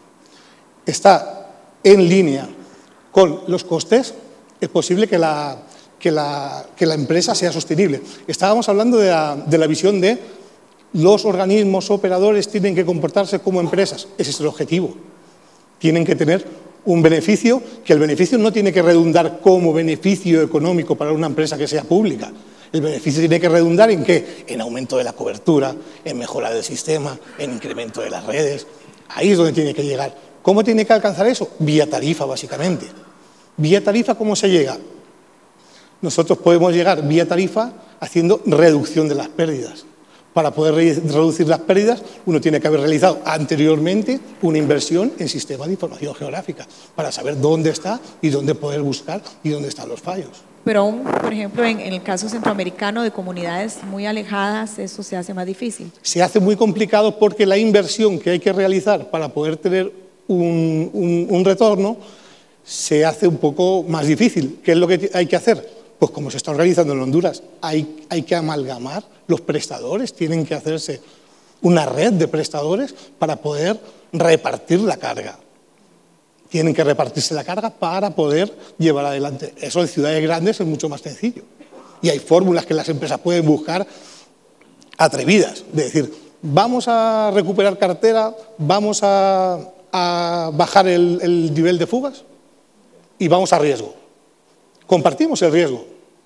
está en línea con los costes, es posible que la, que la, que la empresa sea sostenible. Estábamos hablando de la, de la visión de los organismos operadores tienen que comportarse como empresas. Ese es el objetivo. Tienen que tener un beneficio, que el beneficio no tiene que redundar como beneficio económico para una empresa que sea pública. El beneficio tiene que redundar en ¿qué? En aumento de la cobertura, en mejora del sistema, en incremento de las redes. Ahí es donde tiene que llegar. ¿Cómo tiene que alcanzar eso? Vía tarifa, básicamente. ¿Vía tarifa cómo se llega? Nosotros podemos llegar vía tarifa haciendo reducción de las pérdidas. Para poder reducir las pérdidas, uno tiene que haber realizado anteriormente una inversión en sistemas de información geográfica para saber dónde está y dónde poder buscar y dónde están los fallos. Pero aún, por ejemplo, en, en el caso centroamericano de comunidades muy alejadas, eso se hace más difícil. Se hace muy complicado porque la inversión que hay que realizar para poder tener un, un, un retorno se hace un poco más difícil. ¿Qué es lo que hay que hacer? Pues como se está organizando en Honduras, hay, hay que amalgamar los prestadores, tienen que hacerse una red de prestadores para poder repartir la carga. Tienen que repartirse la carga para poder llevar adelante. Eso en ciudades grandes es mucho más sencillo. Y hay fórmulas que las empresas pueden buscar atrevidas, de decir, vamos a recuperar cartera, vamos a, a bajar el, el nivel de fugas y vamos a riesgo. Compartimos el riesgo.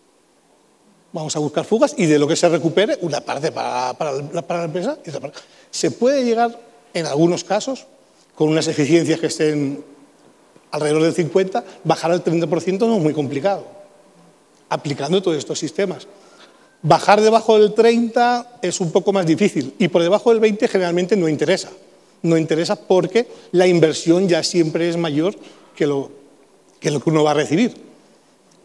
Vamos a buscar fugas y de lo que se recupere, una parte para, para, la, para la empresa y otra parte. Se puede llegar, en algunos casos, con unas eficiencias que estén alrededor del cincuenta, bajar al treinta por ciento no es muy complicado, aplicando todos estos sistemas. Bajar debajo del treinta es un poco más difícil y por debajo del veinte generalmente no interesa. No interesa porque la inversión ya siempre es mayor que lo que, lo que uno va a recibir.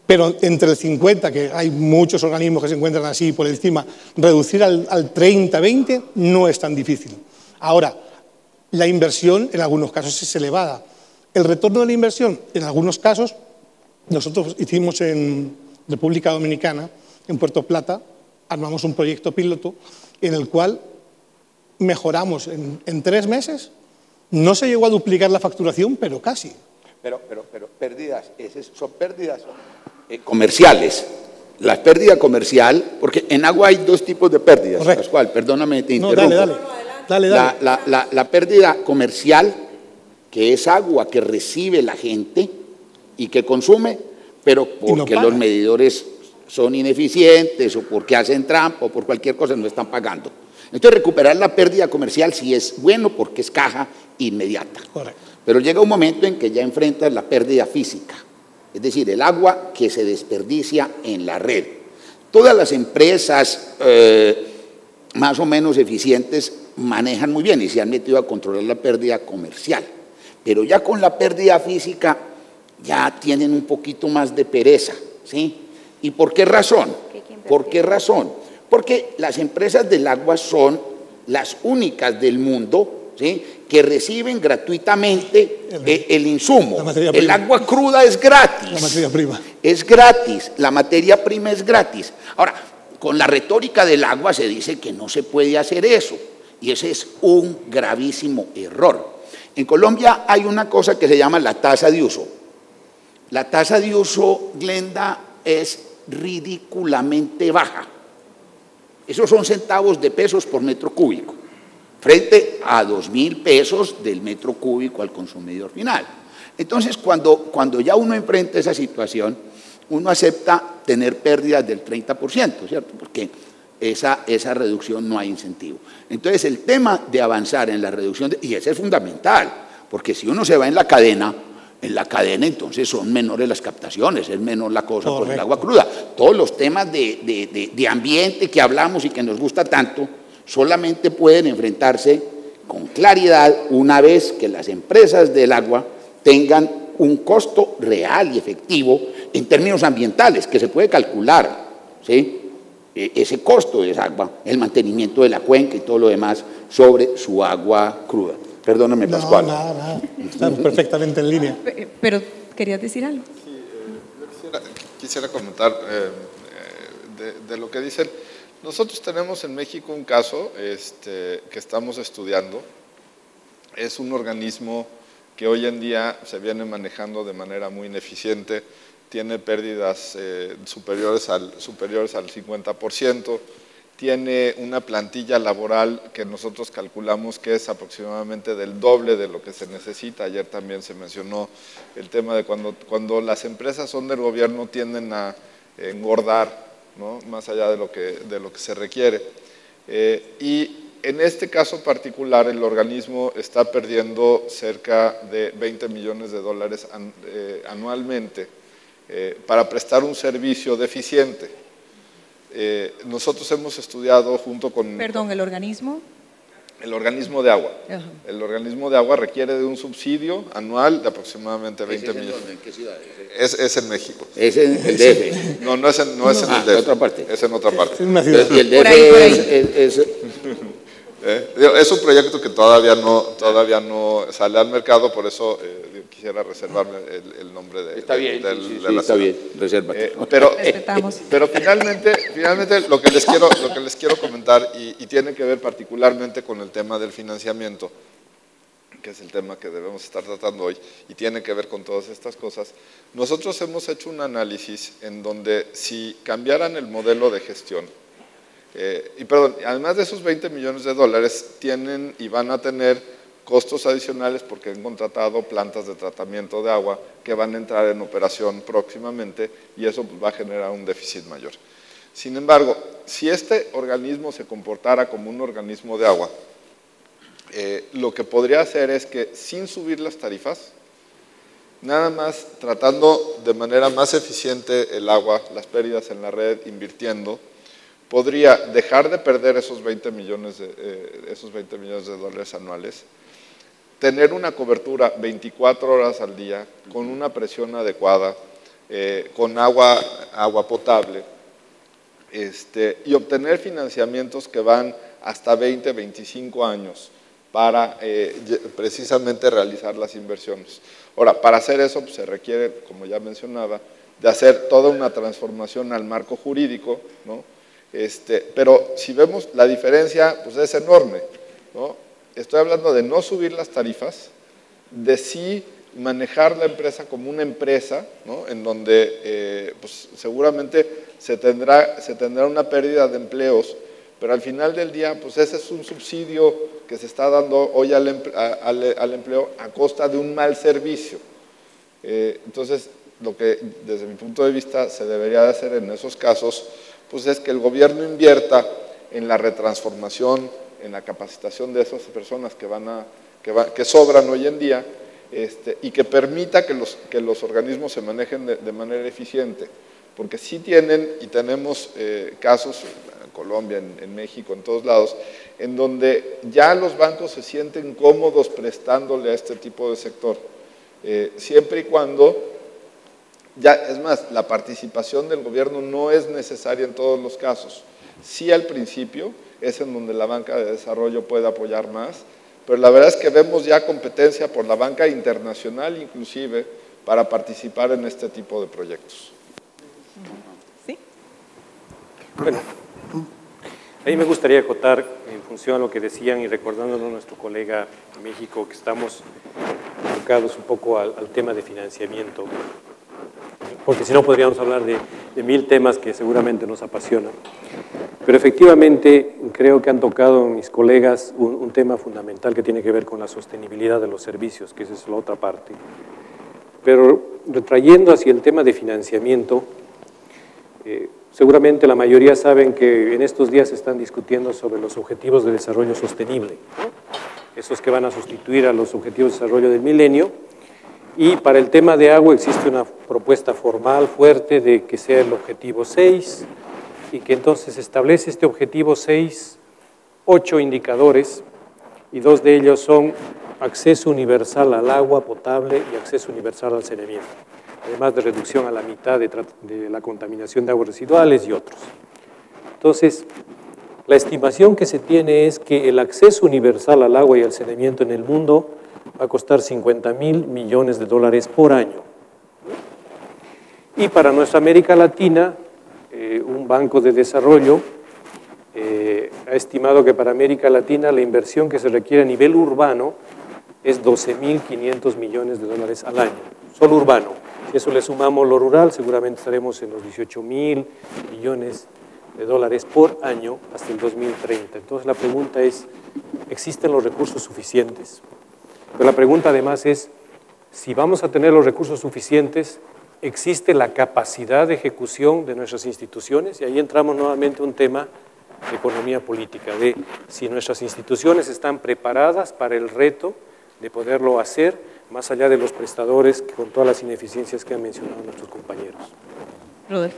pero entre el cincuenta, que hay muchos organismos que se encuentran así por encima, reducir al, al treinta, veinte no es tan difícil. Ahora, la inversión en algunos casos es elevada. El retorno de la inversión, en algunos casos, nosotros hicimos en República Dominicana, en Puerto Plata, armamos un proyecto piloto en el cual mejoramos en, en tres meses, no se llegó a duplicar la facturación, pero casi. Pero, pero, pero pérdidas, esas son pérdidas eh, comerciales. La pérdida comercial, porque en agua hay dos tipos de pérdidas. Correcto. Pascual, perdóname, te no, interrumpo. Dale, dale. dale, dale. La, la, la, la pérdida comercial, que es agua que recibe la gente y que consume, pero porque no los medidores son ineficientes o porque hacen trampa o por cualquier cosa no están pagando. Entonces, recuperar la pérdida comercial sí es bueno porque es caja inmediata. Correcto. Pero llega un momento en que ya enfrentas la pérdida física, es decir, el agua que se desperdicia en la red. Todas las empresas eh, más o menos eficientes manejan muy bien y se han metido a controlar la pérdida comercial. Pero ya con la pérdida física ya tienen un poquito más de pereza, ¿sí? ¿Y por qué razón? ¿Por qué razón? Porque las empresas del agua son las únicas del mundo, ¿sí?, que reciben gratuitamente el, el, el insumo. El agua cruda es gratis. La materia prima. Es gratis, la materia prima es gratis. Ahora, con la retórica del agua se dice que no se puede hacer eso, y ese es un gravísimo error. En Colombia hay una cosa que se llama la tasa de uso. La tasa de uso, Glenda, es ridículamente baja. Esos son centavos de pesos por metro cúbico, frente a dos mil pesos del metro cúbico al consumidor final. Entonces, cuando, cuando ya uno enfrenta esa situación, uno acepta tener pérdidas del treinta por ciento, ¿cierto? Porque esa, esa reducción no hay incentivo. Entonces, el tema de avanzar en la reducción, de, y ese es fundamental, porque si uno se va en la cadena, en la cadena entonces son menores las captaciones, es menor la cosa por el agua cruda. Todos los temas de, de, de, de ambiente que hablamos y que nos gusta tanto, solamente pueden enfrentarse con claridad una vez que las empresas del agua tengan un costo real y efectivo en términos ambientales, que se puede calcular, ¿sí?, ese costo de esa agua, el mantenimiento de la cuenca y todo lo demás sobre su agua cruda. Perdóname, no, Pascual. nada, nada. Estamos perfectamente en línea. Pero, ¿querías decir algo? Sí, eh, yo quisiera, quisiera comentar eh, de, de lo que dicen. Nosotros tenemos en México un caso este, que estamos estudiando. Es un organismo que hoy en día se viene manejando de manera muy ineficiente, tiene pérdidas eh, superiores, al, superiores al cincuenta por ciento, tiene una plantilla laboral que nosotros calculamos que es aproximadamente del doble de lo que se necesita. Ayer también se mencionó el tema de cuando, cuando las empresas son del gobierno tienden a engordar, ¿no?, más allá de lo que, de lo que se requiere. Eh, y en este caso particular, el organismo está perdiendo cerca de veinte millones de dólares an, eh, anualmente eh, para prestar un servicio deficiente. Eh, nosotros hemos estudiado junto con… Perdón, ¿el organismo? El organismo de agua. Ajá. El organismo de agua requiere de un subsidio anual de aproximadamente veinte millones. ¿En qué ciudad? Es, es en México. Es en el D F. No, no es en, no es en Ah, el D F. en otra parte. Es en otra parte. En una ciudad. Y el D F Por ahí, por ahí. es, es, es Eh, es un proyecto que todavía no, todavía no sale al mercado, por eso eh, quisiera reservarme el, el nombre de, Está bien, del, sí, sí, de sí, la está ciudad. bien, resérvate. Eh, pero, Respetamos. pero finalmente, finalmente lo, que les quiero, lo que les quiero comentar, y, y tiene que ver particularmente con el tema del financiamiento, que es el tema que debemos estar tratando hoy, y tiene que ver con todas estas cosas. Nosotros hemos hecho un análisis en donde si cambiaran el modelo de gestión, Eh, y perdón, además de esos veinte millones de dólares, tienen y van a tener costos adicionales porque han contratado plantas de tratamiento de agua que van a entrar en operación próximamente y eso pues, va a generar un déficit mayor. Sin embargo, si este organismo se comportara como un organismo de agua, eh, lo que podría hacer es que sin subir las tarifas, nada más tratando de manera más eficiente el agua, las pérdidas en la red, invirtiendo, podría dejar de perder esos veinte millones de, eh, esos veinte millones de dólares anuales, tener una cobertura veinticuatro horas al día, con una presión adecuada, eh, con agua, agua potable, este, y obtener financiamientos que van hasta veinte, veinticinco años para eh, precisamente realizar las inversiones. Ahora, para hacer eso pues, se requiere, como ya mencionaba, de hacer toda una transformación al marco jurídico, ¿no? Este, pero si vemos la diferencia, pues es enorme, ¿no? Estoy hablando de no subir las tarifas, de sí manejar la empresa como una empresa, ¿no? En donde eh, pues, seguramente se tendrá, se tendrá una pérdida de empleos, pero al final del día, pues ese es un subsidio que se está dando hoy al, al, al empleo a costa de un mal servicio. Eh, entonces, lo que desde mi punto de vista se debería de hacer en esos casos, pues es que el gobierno invierta en la retransformación, en la capacitación de esas personas que, van a, que, va, que sobran hoy en día, este, y que permita que los, que los organismos se manejen de, de manera eficiente. Porque sí tienen, y tenemos eh, casos en Colombia, en, en México, en todos lados, en donde ya los bancos se sienten cómodos prestándole a este tipo de sector, eh, siempre y cuando, ya, es más, la participación del gobierno no es necesaria en todos los casos. Sí al principio es en donde la banca de desarrollo puede apoyar más, pero la verdad es que vemos ya competencia por la banca internacional inclusive para participar en este tipo de proyectos. ¿Sí? Bueno, a mí me gustaría acotar en función a lo que decían y recordándolo a nuestro colega de México que estamos enfocados un poco al, al tema de financiamiento, porque si no podríamos hablar de, de mil temas que seguramente nos apasionan. Pero efectivamente creo que han tocado mis colegas un, un tema fundamental que tiene que ver con la sostenibilidad de los servicios, que esa es la otra parte. Pero retrayendo hacia el tema de financiamiento, eh, seguramente la mayoría saben que en estos días se están discutiendo sobre los objetivos de desarrollo sostenible, ¿no? Esos que van a sustituir a los objetivos de desarrollo del milenio. Y para el tema de agua existe una propuesta formal fuerte de que sea el objetivo seis y que entonces establece este objetivo seis, ocho indicadores y dos de ellos son acceso universal al agua potable y acceso universal al saneamiento, además de reducción a la mitad de, de la contaminación de aguas residuales y otros. Entonces, la estimación que se tiene es que el acceso universal al agua y al saneamiento en el mundo va a costar cincuenta mil millones de dólares por año. Y para nuestra América Latina, eh, un banco de desarrollo eh, ha estimado que para América Latina la inversión que se requiere a nivel urbano es doce mil quinientos millones de dólares al año, solo urbano. Si eso le sumamos lo rural, seguramente estaremos en los dieciocho mil millones de dólares por año hasta el dos mil treinta. Entonces la pregunta es, ¿existen los recursos suficientes? Pero la pregunta además es, si vamos a tener los recursos suficientes, ¿existe la capacidad de ejecución de nuestras instituciones? Y ahí entramos nuevamente a un tema de economía política, de si nuestras instituciones están preparadas para el reto de poderlo hacer, más allá de los prestadores, con todas las ineficiencias que han mencionado nuestros compañeros. Rodolfo.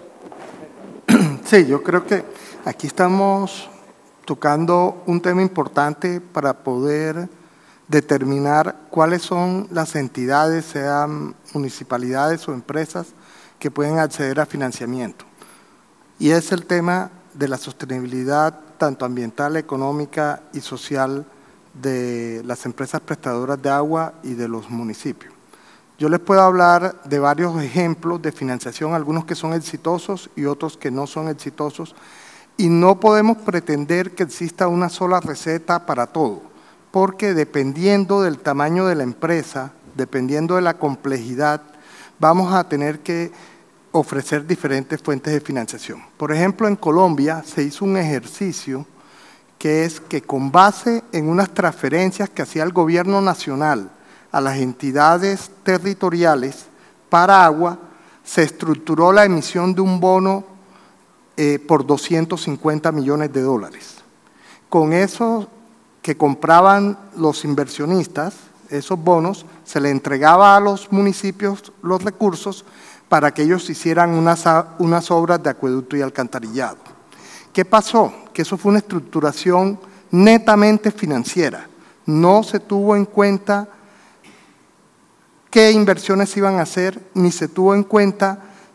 Sí, yo creo que aquí estamos tocando un tema importante para poder determinar cuáles son las entidades, sean municipalidades o empresas, que pueden acceder a financiamiento. Y es el tema de la sostenibilidad tanto ambiental, económica y social de las empresas prestadoras de agua y de los municipios. Yo les puedo hablar de varios ejemplos de financiación, algunos que son exitosos y otros que no son exitosos, y no podemos pretender que exista una sola receta para todo, porque dependiendo del tamaño de la empresa, dependiendo de la complejidad, vamos a tener que ofrecer diferentes fuentes de financiación. Por ejemplo, en Colombia se hizo un ejercicio que es que con base en unas transferencias que hacía el gobierno nacional a las entidades territoriales para agua, se estructuró la emisión de un bono eh, por doscientos cincuenta millones de dólares. Con eso que compraban los inversionistas, esos bonos, se le entregaba a los municipios los recursos para que ellos hicieran unas, unas obras de acueducto y alcantarillado. ¿Qué pasó? Que eso fue una estructuración netamente financiera. No se tuvo en cuenta qué inversiones iban a hacer, ni se tuvo en cuenta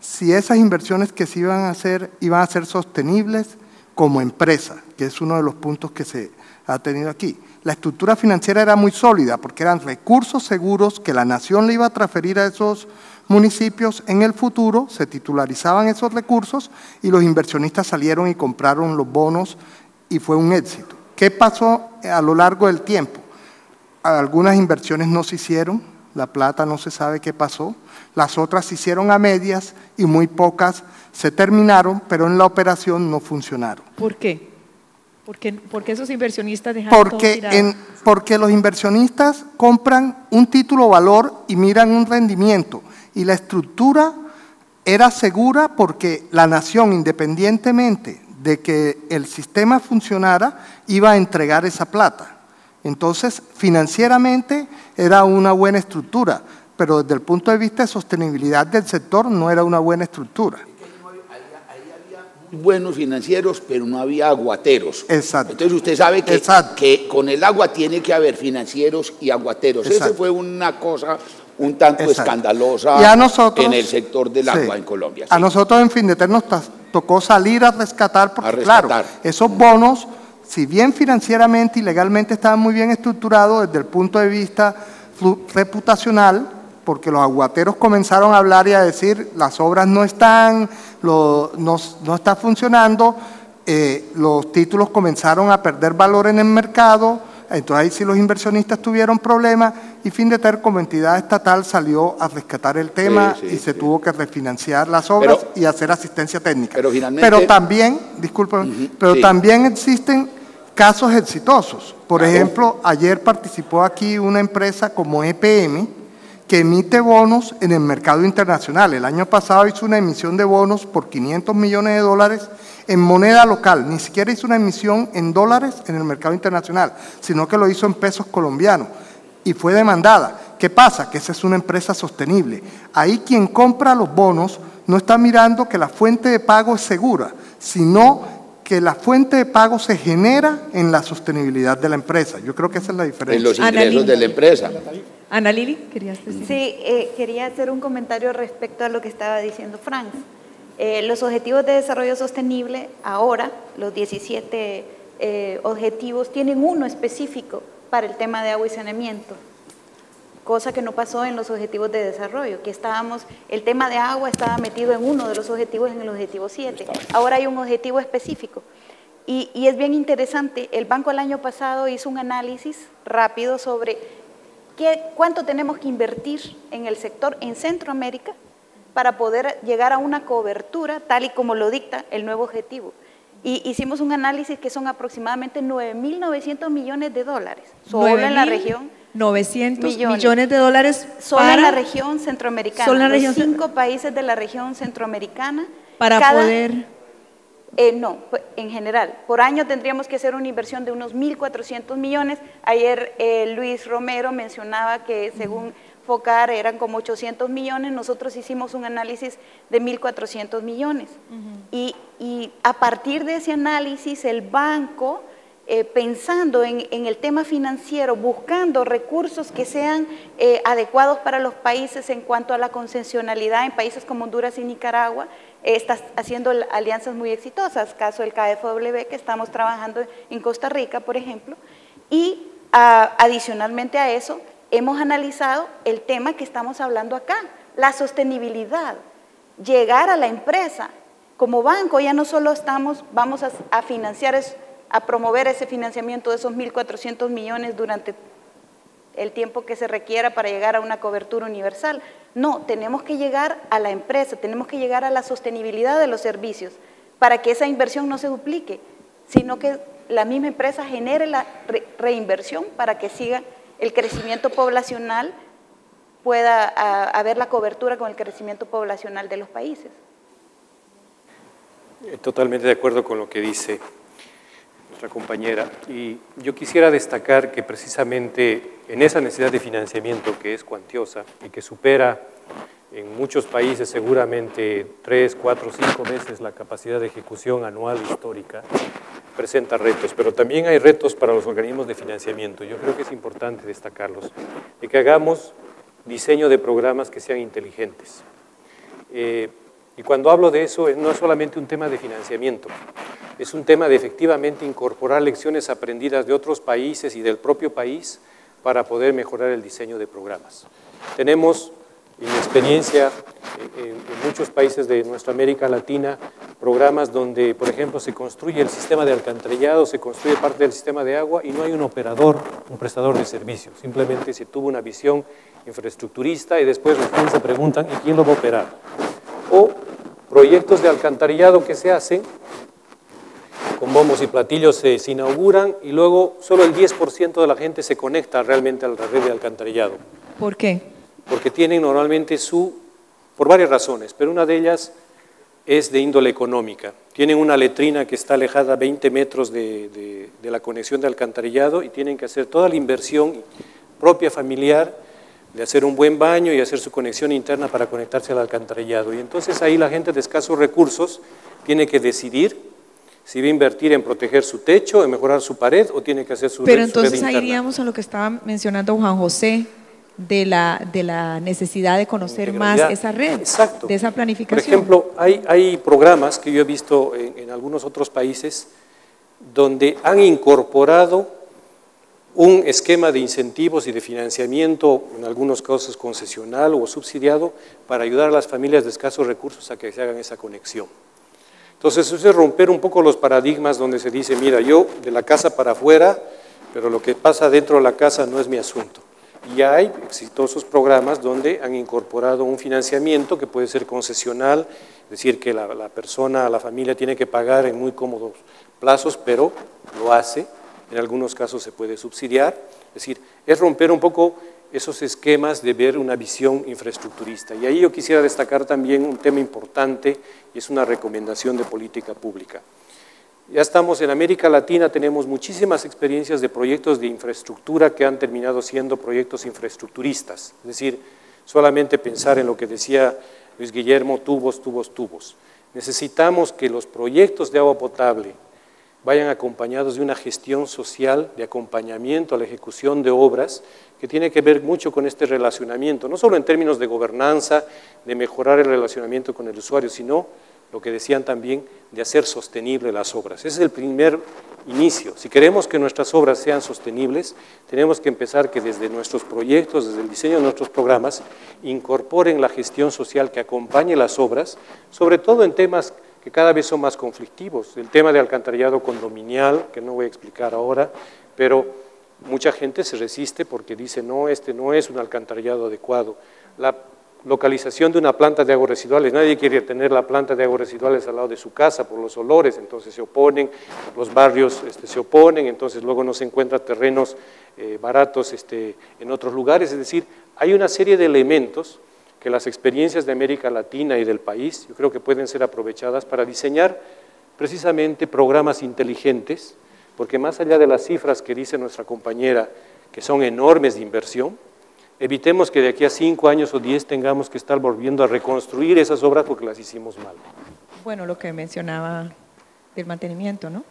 si esas inversiones que se iban a hacer iban a ser sostenibles como empresa, que es uno de los puntos que se ha tenido aquí. La estructura financiera era muy sólida porque eran recursos seguros que la nación le iba a transferir a esos municipios en el futuro, se titularizaban esos recursos y los inversionistas salieron y compraron los bonos y fue un éxito. ¿Qué pasó a lo largo del tiempo? Algunas inversiones no se hicieron, la plata no se sabe qué pasó, las otras se hicieron a medias y muy pocas se terminaron, pero en la operación no funcionaron. ¿Por qué? ¿Por qué, por qué esos inversionistas dejaron porque todo tirado? En, porque los inversionistas compran un título valor y miran un rendimiento, y la estructura era segura porque la nación, independientemente de que el sistema funcionara, iba a entregar esa plata. Entonces, financieramente era una buena estructura, pero desde el punto de vista de sostenibilidad del sector no era una buena estructura. Buenos financieros, pero no había aguateros. Exacto. Entonces usted sabe que, Exacto. que con el agua tiene que haber financieros y aguateros. Esa fue una cosa un tanto Exacto. escandalosa y a nosotros, en el sector del agua sí, en Colombia. Sí. A nosotros en Findeter nos tocó salir a rescatar, porque a rescatar. claro, esos bonos, si bien financieramente y legalmente estaban muy bien estructurados desde el punto de vista reputacional, porque los aguateros comenzaron a hablar y a decir las obras no están, lo, no, no está funcionando, eh, los títulos comenzaron a perder valor en el mercado, entonces ahí sí los inversionistas tuvieron problemas y Findeter como entidad estatal salió a rescatar el tema sí, sí, y se sí. tuvo que refinanciar las obras pero, y hacer asistencia técnica. Pero, finalmente, pero también, disculpen, uh-huh, pero sí. también existen casos exitosos. Por claro. ejemplo, ayer participó aquí una empresa como E P M que emite bonos en el mercado internacional. El año pasado hizo una emisión de bonos por quinientos millones de dólares en moneda local. Ni siquiera hizo una emisión en dólares en el mercado internacional, sino que lo hizo en pesos colombianos y fue demandada. ¿Qué pasa? Que esa es una empresa sostenible. Ahí quien compra los bonos no está mirando que la fuente de pago es segura, sino que la fuente de pago se genera en la sostenibilidad de la empresa. Yo creo que esa es la diferencia. En los ingresos de la empresa. Ana Lili, ¿querías decir? Sí, eh, quería hacer un comentario respecto a lo que estaba diciendo Franz. Eh, los objetivos de desarrollo sostenible, ahora, los diecisiete eh, objetivos, tienen uno específico para el tema de agua y saneamiento, cosa que no pasó en los objetivos de desarrollo, que estábamos, el tema de agua estaba metido en uno de los objetivos, en el objetivo siete. Ahora hay un objetivo específico. Y, y es bien interesante, el banco el año pasado hizo un análisis rápido sobre qué, cuánto tenemos que invertir en el sector en Centroamérica para poder llegar a una cobertura tal y como lo dicta el nuevo objetivo. Y hicimos un análisis que son aproximadamente nueve mil novecientos millones de dólares, solo en la región. novecientos millones. millones de dólares solo para, en la región centroamericana, solo en la los región, cinco países de la región centroamericana. Para cada, poder… Eh, no, en general, por año tendríamos que hacer una inversión de unos mil cuatrocientos millones. Ayer eh, Luis Romero mencionaba que según FOCAR eran como ochocientos millones, nosotros hicimos un análisis de mil cuatrocientos millones. Uh-huh. y, y a partir de ese análisis el banco, eh, pensando en, en el tema financiero, buscando recursos que sean eh, adecuados para los países en cuanto a la concesionalidad, en países como Honduras y Nicaragua, eh, está haciendo alianzas muy exitosas, caso del K F W que estamos trabajando en Costa Rica, por ejemplo, y a, adicionalmente a eso, hemos analizado el tema que estamos hablando acá, la sostenibilidad, llegar a la empresa. Como banco ya no solo estamos, vamos a, a financiar, a promover ese financiamiento de esos mil cuatrocientos millones durante el tiempo que se requiera para llegar a una cobertura universal. No, tenemos que llegar a la empresa, tenemos que llegar a la sostenibilidad de los servicios para que esa inversión no se duplique, sino que la misma empresa genere la re reinversión para que siga el crecimiento poblacional, pueda a, haber la cobertura con el crecimiento poblacional de los países. Totalmente de acuerdo con lo que dice nuestra compañera. Y yo quisiera destacar que precisamente en esa necesidad de financiamiento que es cuantiosa y que supera en muchos países seguramente tres, cuatro, cinco veces la capacidad de ejecución anual histórica, presenta retos, pero también hay retos para los organismos de financiamiento. Yo creo que es importante destacarlos, de que hagamos diseño de programas que sean inteligentes. Eh, Y cuando hablo de eso, no es solamente un tema de financiamiento, es un tema de efectivamente incorporar lecciones aprendidas de otros países y del propio país para poder mejorar el diseño de programas. Tenemos, en mi experiencia, en, en muchos países de nuestra América Latina, programas donde, por ejemplo, se construye el sistema de alcantarillado, se construye parte del sistema de agua y no hay un operador, un prestador de servicios. Simplemente se tuvo una visión infraestructurista y después recién se preguntan ¿y quién lo va a operar? O proyectos de alcantarillado que se hacen, con bombos y platillos se, se inauguran y luego solo el diez por ciento de la gente se conecta realmente a la red de alcantarillado. ¿Por qué? Porque tienen normalmente su, por varias razones, pero una de ellas es de índole económica. Tienen una letrina que está alejada veinte metros de, de, de la conexión de alcantarillado y tienen que hacer toda la inversión propia familiar de hacer un buen baño y hacer su conexión interna para conectarse al alcantarillado. Y entonces ahí la gente de escasos recursos tiene que decidir si va a invertir en proteger su techo, en mejorar su pared o tiene que hacer su Pero red, entonces su red ahí interna. iríamos a lo que estaba mencionando Juan José, de la, de la necesidad de conocer más esa red, Exacto. de esa Por planificación. ejemplo, hay, hay programas que yo he visto en, en algunos otros países donde han incorporado un esquema de incentivos y de financiamiento, en algunos casos concesional o subsidiado, para ayudar a las familias de escasos recursos a que se hagan esa conexión. Entonces, eso es romper un poco los paradigmas donde se dice, mira, yo de la casa para afuera, pero lo que pasa dentro de la casa no es mi asunto. Y hay exitosos programas donde han incorporado un financiamiento que puede ser concesional, es decir, que la, la persona, la familia tiene que pagar en muy cómodos plazos, pero lo hace. En algunos casos se puede subsidiar. Es decir, es romper un poco esos esquemas de ver una visión infraestructurista. Y ahí yo quisiera destacar también un tema importante y es una recomendación de política pública. Ya estamos en América Latina, tenemos muchísimas experiencias de proyectos de infraestructura que han terminado siendo proyectos infraestructuristas, es decir, solamente pensar en lo que decía Luis Guillermo, tubos, tubos, tubos. Necesitamos que los proyectos de agua potable vayan acompañados de una gestión social de acompañamiento a la ejecución de obras que tiene que ver mucho con este relacionamiento, no solo en términos de gobernanza, de mejorar el relacionamiento con el usuario, sino lo que decían también, de hacer sostenible las obras. Ese es el primer inicio. Si queremos que nuestras obras sean sostenibles, tenemos que empezar que desde nuestros proyectos, desde el diseño de nuestros programas, incorporen la gestión social que acompañe las obras, sobre todo en temas que cada vez son más conflictivos. El tema de alcantarillado condominial, que no voy a explicar ahora, pero mucha gente se resiste porque dice, no, este no es un alcantarillado adecuado. La localización de una planta de aguas residuales, nadie quiere tener la planta de aguas residuales al lado de su casa por los olores, entonces se oponen, los barrios este, se oponen, entonces luego no se encuentran terrenos eh, baratos este, en otros lugares, es decir, hay una serie de elementos que las experiencias de América Latina y del país, yo creo que pueden ser aprovechadas para diseñar precisamente programas inteligentes, porque más allá de las cifras que dice nuestra compañera, que son enormes de inversión, evitemos que de aquí a cinco años o diez tengamos que estar volviendo a reconstruir esas obras porque las hicimos mal. Bueno, lo que mencionaba del mantenimiento, ¿no?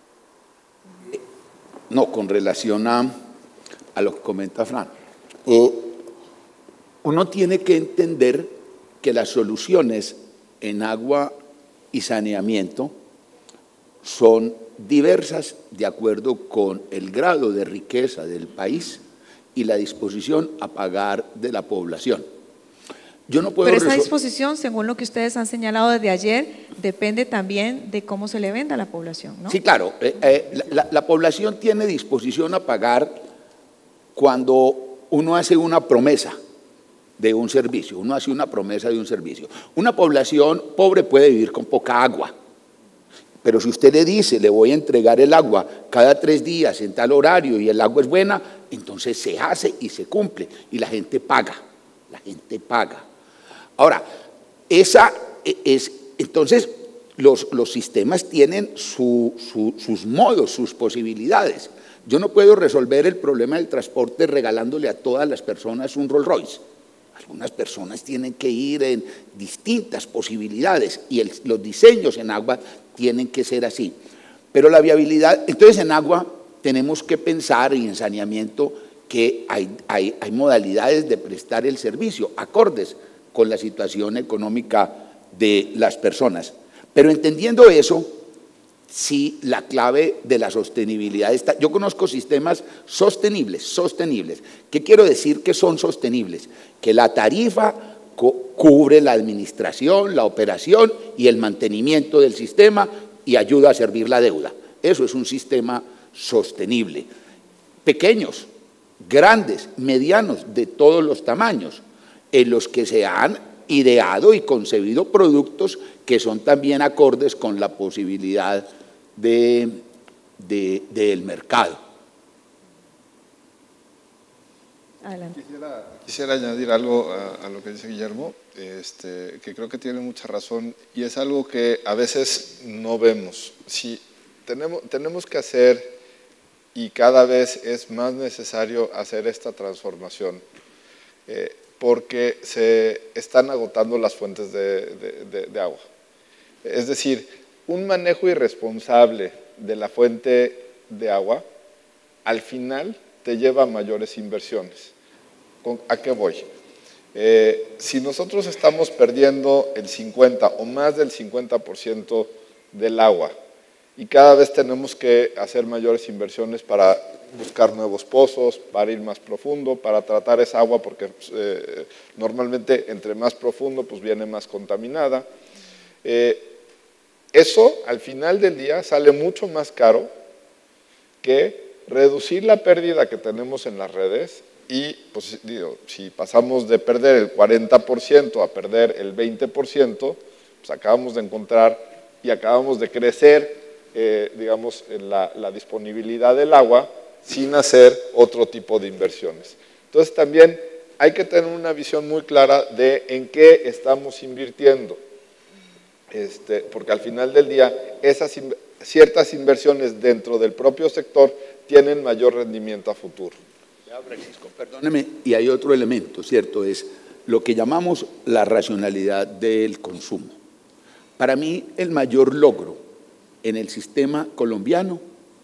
No, con relación a, a lo que comenta Fran. Eh, uno tiene que entender que las soluciones en agua y saneamiento son diversas de acuerdo con el grado de riqueza del país y la disposición a pagar de la población. Yo no puedo Pero esa resol- disposición, según lo que ustedes han señalado desde ayer, depende también de cómo se le venda a la población, ¿no? Sí, claro. Eh, eh, la, la población tiene disposición a pagar cuando uno hace una promesa de un servicio, uno hace una promesa de un servicio. Una población pobre puede vivir con poca agua, pero si usted le dice, le voy a entregar el agua cada tres días en tal horario y el agua es buena, entonces se hace y se cumple y la gente paga, la gente paga. Ahora, esa es, entonces los, los sistemas tienen su, su, sus modos, sus posibilidades. Yo no puedo resolver el problema del transporte regalándole a todas las personas un Rolls Royce. Algunas personas tienen que ir en distintas posibilidades y el, los diseños en agua tienen que ser así. Pero la viabilidad, entonces en agua tenemos que pensar y en saneamiento que hay, hay, hay modalidades de prestar el servicio acordes con la situación económica de las personas. Pero entendiendo eso, sí, la clave de la sostenibilidad está. Yo conozco sistemas sostenibles, sostenibles. ¿Qué quiero decir que son sostenibles? Que la tarifa cubre la administración, la operación y el mantenimiento del sistema y ayuda a servir la deuda. Eso es un sistema sostenible. Pequeños, grandes, medianos, de todos los tamaños, en los que se han ideado y concebido productos que son también acordes con la posibilidad de, de, del mercado. Adelante. Quisiera, quisiera añadir algo a, a lo que dice Guillermo, este, que creo que tiene mucha razón y es algo que a veces no vemos. Si tenemos, tenemos que hacer, y cada vez es más necesario hacer esta transformación, eh, porque se están agotando las fuentes de, de, de, de agua. Es decir, un manejo irresponsable de la fuente de agua, al final te lleva a mayores inversiones. ¿A qué voy? Eh, si nosotros estamos perdiendo el cincuenta o más del cincuenta por ciento del agua y cada vez tenemos que hacer mayores inversiones para buscar nuevos pozos, para ir más profundo, para tratar esa agua, porque eh, normalmente entre más profundo pues viene más contaminada. Eh, eso al final del día sale mucho más caro que reducir la pérdida que tenemos en las redes y pues, digo, si pasamos de perder el cuarenta por ciento a perder el veinte por ciento, pues acabamos de encontrar y acabamos de crecer, eh, digamos, en la, la disponibilidad del agua sin hacer otro tipo de inversiones. Entonces también hay que tener una visión muy clara de en qué estamos invirtiendo, este, porque al final del día esas in- ciertas inversiones dentro del propio sector tienen mayor rendimiento a futuro. Francisco, perdóneme, y hay otro elemento, ¿cierto? Es lo que llamamos la racionalidad del consumo. Para mí, el mayor logro en el sistema colombiano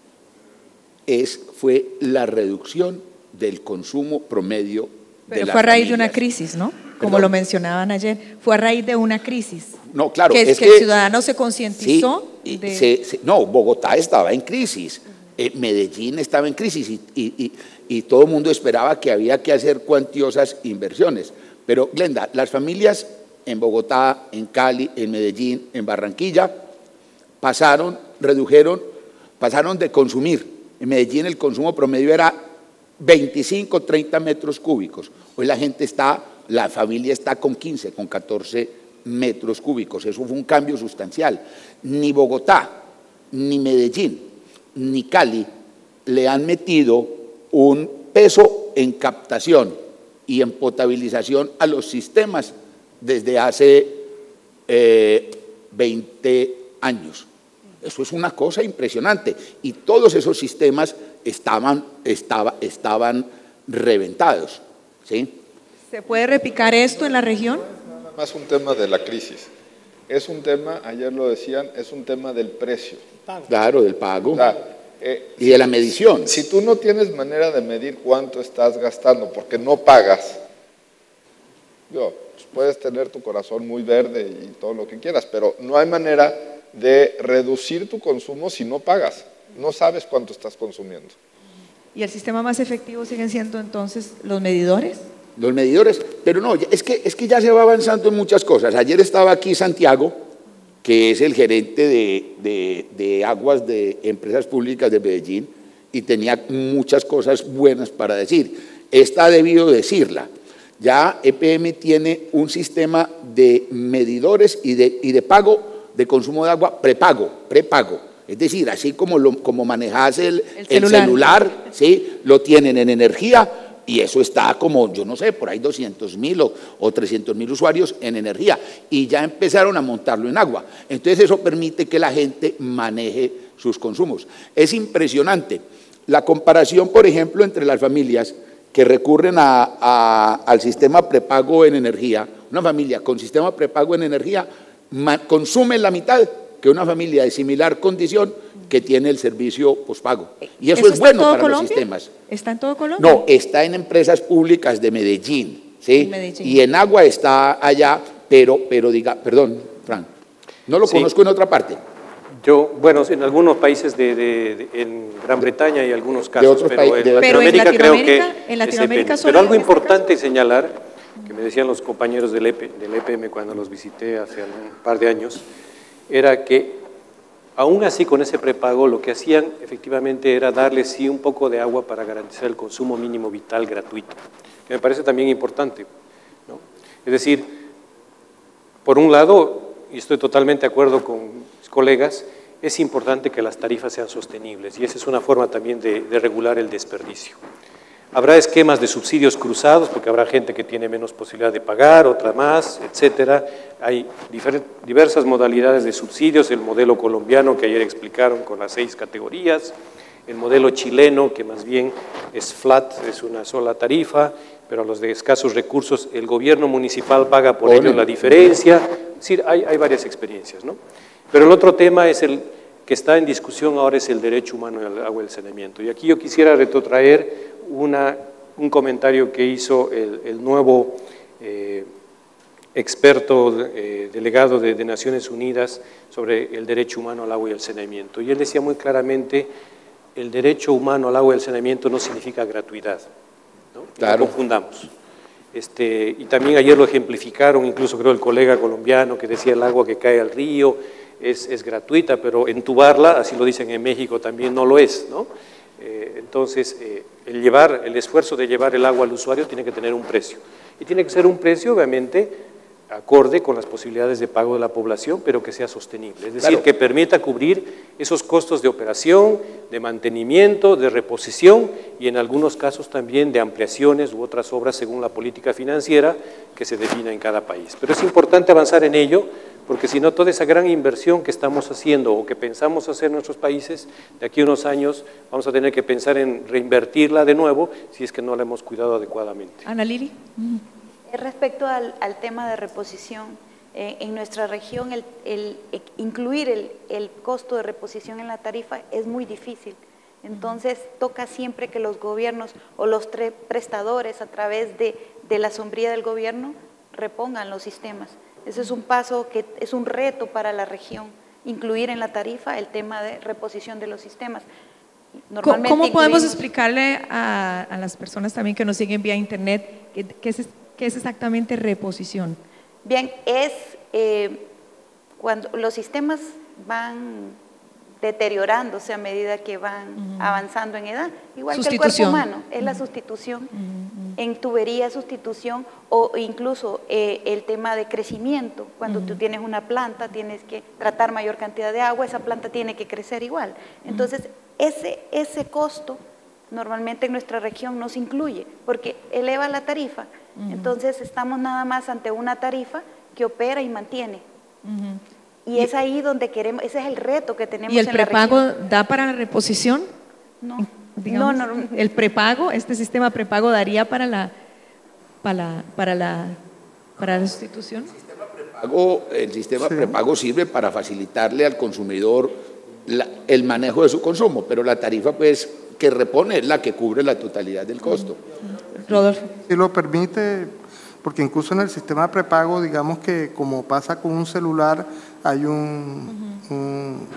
es, fue la reducción del consumo promedio de Pero las fue a raíz familias. de una crisis, ¿no? Como ¿Perdón? lo mencionaban ayer, fue a raíz de una crisis. No, claro, que, es que que el ciudadano se concientizó. Sí, de... se, se, no, Bogotá estaba en crisis, eh, Medellín estaba en crisis y, y, y, y todo el mundo esperaba que había que hacer cuantiosas inversiones. Pero, Glenda, las familias en Bogotá, en Cali, en Medellín, en Barranquilla, pasaron, redujeron, pasaron de consumir. En Medellín el consumo promedio era veinticinco, treinta metros cúbicos. Hoy la gente está, la familia está con quince, con catorce metros cúbicos. Eso fue un cambio sustancial. Ni Bogotá, ni Medellín, ni Cali le han metido un peso en captación y en potabilización a los sistemas desde hace eh, veinte años. Eso es una cosa impresionante y todos esos sistemas estaban, estaba, estaban reventados, ¿sí? ¿Se puede replicar esto en la región? Nada más un tema de la crisis. Es un tema, ayer lo decían, es un tema del precio. Claro, del pago. O sea, eh, y de la medición. Si tú no tienes manera de medir cuánto estás gastando porque no pagas, yo, pues puedes tener tu corazón muy verde y todo lo que quieras, pero no hay manera de reducir tu consumo si no pagas. No sabes cuánto estás consumiendo. ¿Y el sistema más efectivo siguen siendo entonces los medidores? Los medidores, pero no, es que, es que ya se va avanzando en muchas cosas. Ayer estaba aquí Santiago, que es el gerente de, de, de aguas de empresas públicas de Medellín, y tenía muchas cosas buenas para decir. Esta ha debido decirla. Ya E P M tiene un sistema de medidores y de, y de pago de consumo de agua prepago, prepago. Es decir, así como, lo, como manejas el, el celular, el celular ¿sí? Lo tienen en energía y eso está como, yo no sé, por ahí doscientos mil o, o trescientos mil usuarios en energía y ya empezaron a montarlo en agua. Entonces eso permite que la gente maneje sus consumos. Es impresionante la comparación, por ejemplo, entre las familias que recurren a, a, al sistema prepago en energía. Una familia con sistema prepago en energía consume la mitad que una familia de similar condición que tiene el servicio pospago. Y eso, ¿Eso es bueno para Colombia? Los sistemas. ¿Está en todo Colombia? No, está en empresas públicas de Medellín, ¿sí? En Medellín. Y en agua está allá, pero, pero diga, perdón, Frank. No lo Sí. conozco en otra parte. Yo, bueno, en algunos países de, de, de en Gran Bretaña y algunos casos, otros pero, países, en de- Pero en Latinoamérica creo que Latinoamérica- en Latinoamérica es E P M. solo Pero algo en este importante señalar, que me decían los compañeros del, E P, del E P M cuando los visité hace un par de años, era que aún así con ese prepago lo que hacían efectivamente era darle sí un poco de agua para garantizar el consumo mínimo vital gratuito, que me parece también importante, ¿no? Es decir, por un lado, y estoy totalmente de acuerdo con mis colegas, es importante que las tarifas sean sostenibles y esa es una forma también de, de regular el desperdicio. Habrá esquemas de subsidios cruzados porque habrá gente que tiene menos posibilidad de pagar, otra más, etcétera. Hay diversas modalidades de subsidios, el modelo colombiano que ayer explicaron con las seis categorías, el modelo chileno que más bien es flat, es una sola tarifa, pero a los de escasos recursos el gobierno municipal paga por ello la diferencia. Es decir, hay, hay varias experiencias, ¿no? Pero el otro tema es el que está en discusión ahora es el derecho humano al agua y el saneamiento. Y aquí yo quisiera retrotraer una, un comentario que hizo el, el nuevo eh, experto eh, delegado de, de Naciones Unidas sobre el derecho humano al agua y el saneamiento. Y él decía muy claramente, el derecho humano al agua y el saneamiento no significa gratuidad, ¿no? Claro. No confundamos. Este, y también ayer lo ejemplificaron, incluso creo el colega colombiano que decía el agua que cae al río es, es gratuita, pero entubarla, así lo dicen en México, también no lo es, ¿no? Eh, entonces, eh, el, llevar, el esfuerzo de llevar el agua al usuario tiene que tener un precio. Y tiene que ser un precio, obviamente, acorde con las posibilidades de pago de la población, pero que sea sostenible. Es decir, Claro. que permita cubrir esos costos de operación, de mantenimiento, de reposición y en algunos casos también de ampliaciones u otras obras según la política financiera que se defina en cada país. Pero es importante avanzar en ello, porque si no, toda esa gran inversión que estamos haciendo o que pensamos hacer en nuestros países, de aquí a unos años vamos a tener que pensar en reinvertirla de nuevo si es que no la hemos cuidado adecuadamente. Ana Lili. Respecto al, al tema de reposición, eh, en nuestra región el, el, el incluir el, el costo de reposición en la tarifa es muy difícil. Entonces toca siempre que los gobiernos o los tres prestadores a través de, de la sombría del gobierno repongan los sistemas. Ese es un paso que es un reto para la región, incluir en la tarifa el tema de reposición de los sistemas. Normalmente ¿Cómo podemos explicarle a, a las personas también que nos siguen vía internet qué, qué, es, qué es exactamente reposición? Bien, es eh, cuando los sistemas van deteriorándose a medida que van uh-huh. avanzando en edad, igual que el cuerpo humano, es uh-huh. la sustitución, uh-huh. en tubería sustitución o incluso eh, el tema de crecimiento, cuando uh-huh. tú tienes una planta, tienes que tratar mayor cantidad de agua, esa planta tiene que crecer igual. Entonces, uh-huh. ese, ese costo normalmente en nuestra región no se incluye, porque eleva la tarifa, uh-huh. entonces estamos nada más ante una tarifa que opera y mantiene. Uh-huh. Y es ahí donde queremos, ese es el reto que tenemos en la región. ¿Y el prepago da para la reposición? No. Digamos, no, no. ¿el prepago, este sistema prepago daría para la, para la, para la, para la sustitución? El sistema prepago, el sistema sí. prepago sirve para facilitarle al consumidor la, el manejo de su consumo, pero la tarifa pues que repone es la que cubre la totalidad del costo. Rodolfo. Si lo permite, porque incluso en el sistema prepago, digamos que como pasa con un celular, hay un, uh-huh. un,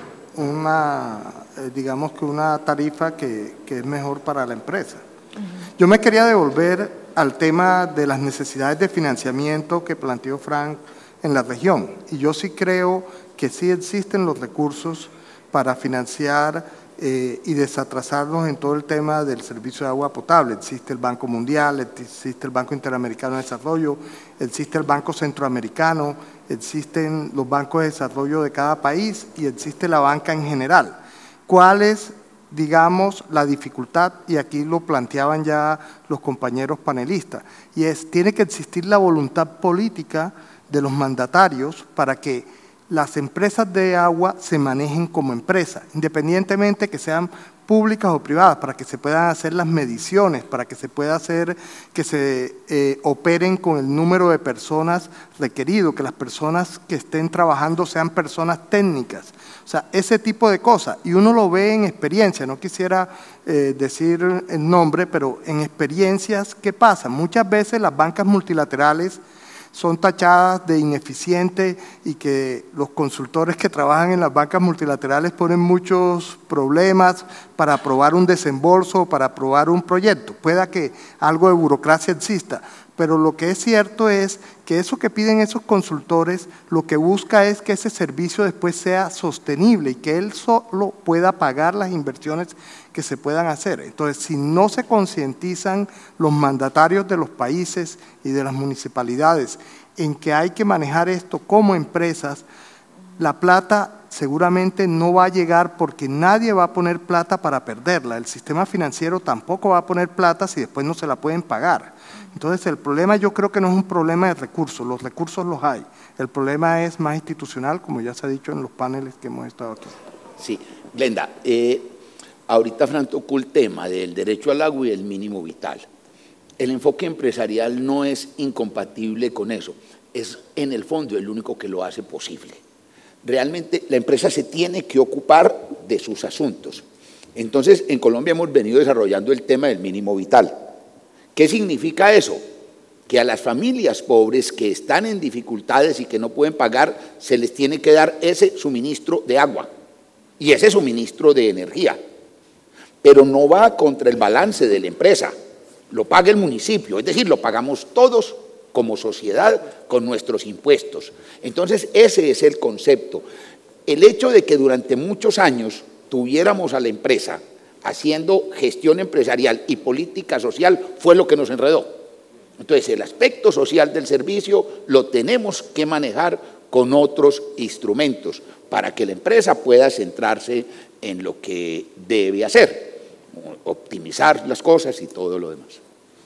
una, eh, digamos que una tarifa que, que es mejor para la empresa. Uh-huh. Yo me quería devolver al tema de las necesidades de financiamiento que planteó Frank en la región. Y yo sí creo que sí existen los recursos para financiar Eh, y desatrasarnos en todo el tema del servicio de agua potable. Existe el Banco Mundial, existe el Banco Interamericano de Desarrollo, existe el Banco Centroamericano, existen los bancos de desarrollo de cada país y existe la banca en general. ¿Cuál es, digamos, la dificultad? Y aquí lo planteaban ya los compañeros panelistas, y es, tiene que existir la voluntad política de los mandatarios para que las empresas de agua se manejen como empresas, independientemente que sean públicas o privadas, para que se puedan hacer las mediciones, para que se pueda hacer que se eh, operen con el número de personas requerido, que las personas que estén trabajando sean personas técnicas, o sea, ese tipo de cosas, y uno lo ve en experiencia, no quisiera eh, decir el nombre, pero en experiencias, ¿qué pasa? Muchas veces las bancas multilaterales son tachadas de ineficientes y que los consultores que trabajan en las bancas multilaterales ponen muchos problemas para aprobar un desembolso, para aprobar un proyecto. Pueda que algo de burocracia exista, pero lo que es cierto es que eso que piden esos consultores, lo que busca es que ese servicio después sea sostenible y que él solo pueda pagar las inversiones que se puedan hacer. Entonces, si no se concientizan los mandatarios de los países y de las municipalidades en que hay que manejar esto como empresas, la plata seguramente no va a llegar porque nadie va a poner plata para perderla. El sistema financiero tampoco va a poner plata si después no se la pueden pagar. Entonces, el problema yo creo que no es un problema de recursos, los recursos los hay. El problema es más institucional, como ya se ha dicho en los paneles que hemos estado aquí. Sí, Glenda, eh, ahorita Fran tocó el tema del derecho al agua y el mínimo vital. El enfoque empresarial no es incompatible con eso, es en el fondo el único que lo hace posible. Realmente la empresa se tiene que ocupar de sus asuntos. Entonces, en Colombia hemos venido desarrollando el tema del mínimo vital. ¿Qué significa eso? Que a las familias pobres que están en dificultades y que no pueden pagar, se les tiene que dar ese suministro de agua y ese suministro de energía. Pero no va contra el balance de la empresa, lo paga el municipio, es decir, lo pagamos todos como sociedad con nuestros impuestos. Entonces, ese es el concepto. El hecho de que durante muchos años tuviéramos a la empresa haciendo gestión empresarial y política social fue lo que nos enredó. Entonces, el aspecto social del servicio lo tenemos que manejar con otros instrumentos para que la empresa pueda centrarse en lo que debe hacer, optimizar las cosas y todo lo demás.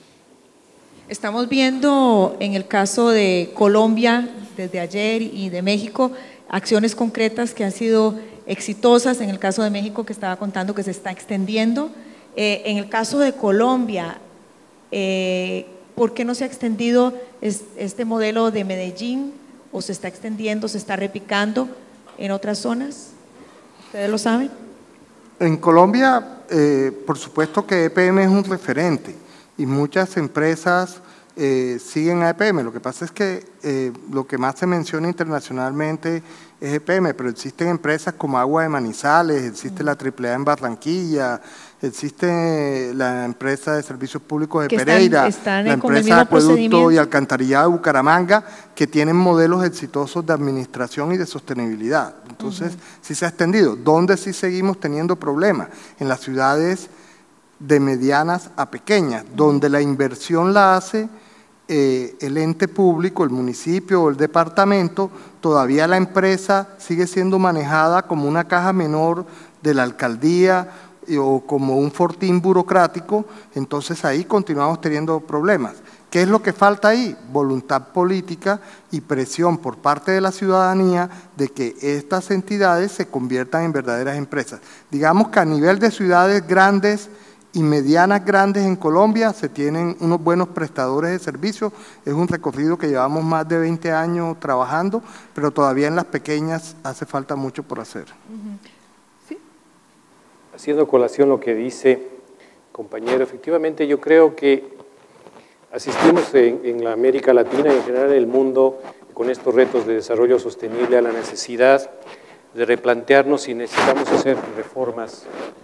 Estamos viendo en el caso de Colombia desde ayer y de México acciones concretas que han sido exitosas. En el caso de México, que estaba contando que se está extendiendo. Eh, en el caso de Colombia, eh, ¿por qué no se ha extendido es, este modelo de Medellín? ¿O se está extendiendo, se está replicando en otras zonas? ¿Ustedes lo saben? En Colombia, eh, por supuesto que E P M es un referente y muchas empresas eh, siguen a E P M. Lo que pasa es que eh, lo que más se menciona internacionalmente es E P M, pero existen empresas como Agua de Manizales, existe la triple A en Barranquilla, existe la empresa de servicios públicos de Pereira, están, están la empresa de acueducto y alcantarillado de Bucaramanga, que tienen modelos exitosos de administración y de sostenibilidad. Entonces, uh-huh. sí se ha extendido. ¿Dónde sí seguimos teniendo problemas? En las ciudades de medianas a pequeñas, uh-huh. donde la inversión la hace eh, el ente público, el municipio o el departamento, todavía la empresa sigue siendo manejada como una caja menor de la alcaldía o como un fortín burocrático. Entonces ahí continuamos teniendo problemas. ¿Qué es lo que falta ahí? Voluntad política y presión por parte de la ciudadanía de que estas entidades se conviertan en verdaderas empresas. Digamos que a nivel de ciudades grandes y medianas grandes en Colombia se tienen unos buenos prestadores de servicios. Es un recorrido que llevamos más de veinte años trabajando, pero todavía en las pequeñas hace falta mucho por hacer. Uh-huh. ¿Sí? Haciendo colación lo que dice compañero, efectivamente yo creo que asistimos en, en la América Latina y en general en el mundo con estos retos de desarrollo sostenible a la necesidad de replantearnos si necesitamos hacer reformas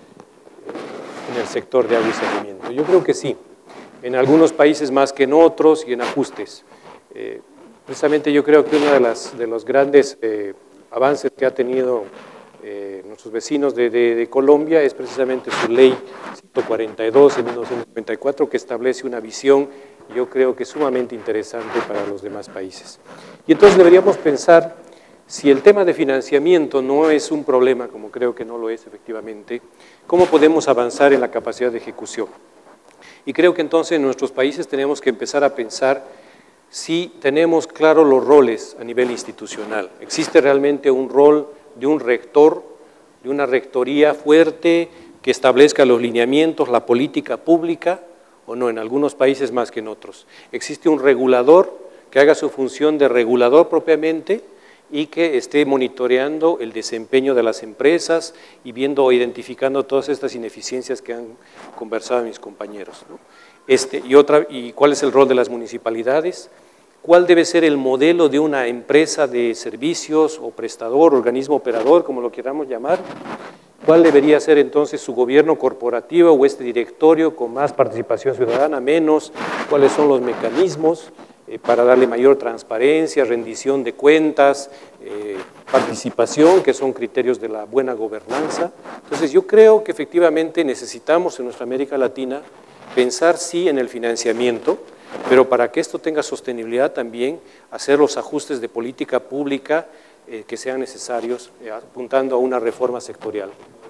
en el sector de agua y saneamiento. Yo creo que sí, en algunos países más que en otros y en ajustes. Eh, precisamente yo creo que uno de, las, de los grandes eh, avances que ha tenido eh, nuestros vecinos de, de, de Colombia es precisamente su ley ciento cuarenta y dos de mil novecientos noventa y cuatro, que establece una visión, yo creo que sumamente interesante para los demás países. Y entonces deberíamos pensar, si el tema de financiamiento no es un problema, como creo que no lo es efectivamente, ¿cómo podemos avanzar en la capacidad de ejecución? Y creo que entonces en nuestros países tenemos que empezar a pensar si tenemos claros los roles a nivel institucional. ¿Existe realmente un rol de un rector, de una rectoría fuerte que establezca los lineamientos, la política pública, o no? En algunos países más que en otros. ¿Existe un regulador que haga su función de regulador propiamente y que esté monitoreando el desempeño de las empresas y viendo o identificando todas estas ineficiencias que han conversado mis compañeros, ¿no? Este, y, otra, ¿Y cuál es el rol de las municipalidades? cuál debe ser el modelo de una empresa de servicios o prestador, organismo operador, como lo queramos llamar, cuál debería ser entonces su gobierno corporativo o este directorio con más participación ciudadana, menos, cuáles son los mecanismos eh, para darle mayor transparencia, rendición de cuentas, eh, participación, que son criterios de la buena gobernanza. Entonces yo creo que efectivamente necesitamos en nuestra América Latina pensar sí en el financiamiento, pero para que esto tenga sostenibilidad también hacer los ajustes de política pública eh, que sean necesarios, eh, apuntando a una reforma sectorial.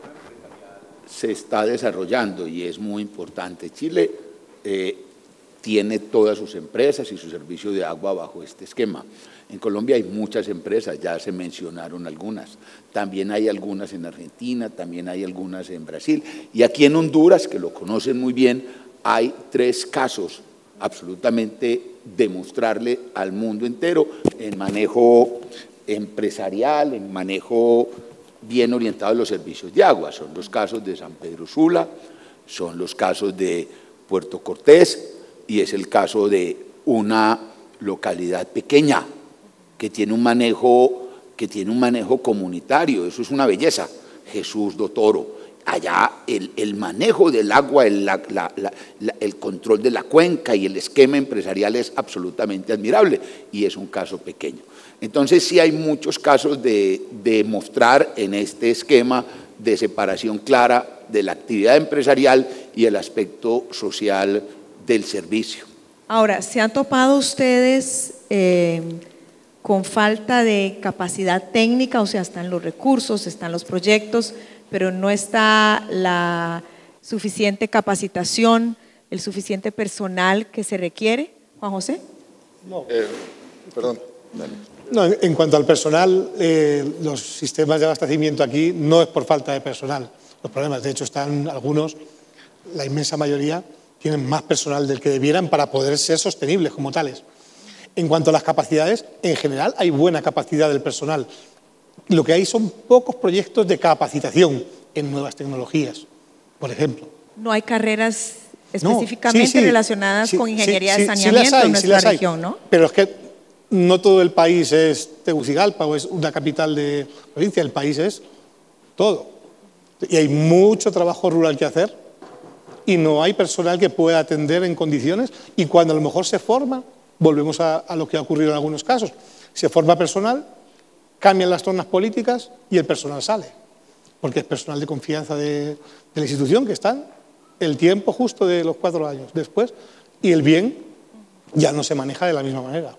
Se está desarrollando y es muy importante. Chile eh, tiene todas sus empresas y su servicio de agua bajo este esquema. En Colombia hay muchas empresas, ya se mencionaron algunas. También hay algunas en Argentina, también hay algunas en Brasil. Y aquí en Honduras, que lo conocen muy bien, hay tres casos absolutamente demostrarle al mundo entero en manejo empresarial, en manejo bien orientado a los servicios de agua. Son los casos de San Pedro Sula, son los casos de Puerto Cortés y es el caso de una localidad pequeña que tiene un manejo, que tiene un manejo comunitario. Eso es una belleza. Jesús do Toro. Allá el, el manejo del agua, el, la, la, la, el control de la cuenca y el esquema empresarial es absolutamente admirable y es un caso pequeño. Entonces sí hay muchos casos de, de mostrar en este esquema de separación clara de la actividad empresarial y el aspecto social del servicio. Ahora, ¿se han topado ustedes eh, con falta de capacidad técnica? O sea, están los recursos, están los proyectos, pero no está la suficiente capacitación, el suficiente personal que se requiere. Juan José. No. Eh, perdón. No, en cuanto al personal, eh, los sistemas de abastecimiento aquí no es por falta de personal. Los problemas, de hecho, están algunos, la inmensa mayoría, tienen más personal del que debieran para poder ser sostenibles como tales. En cuanto a las capacidades, en general hay buena capacidad del personal. Lo que hay son pocos proyectos de capacitación en nuevas tecnologías, por ejemplo. No hay carreras específicamente no, sí, sí, relacionadas sí, con ingeniería sí, de saneamiento sí, hay, en nuestra sí región, ¿no? Pero es que no todo el país es Tegucigalpa o es una capital de provincia, el país es todo. Y hay mucho trabajo rural que hacer y no hay personal que pueda atender en condiciones, y cuando a lo mejor se forma, volvemos a, a lo que ha ocurrido en algunos casos, se forma personal, cambian las tornas políticas y el personal sale, porque es personal de confianza de, de la institución que están el tiempo justo de los cuatro años después, y el bien ya no se maneja de la misma manera.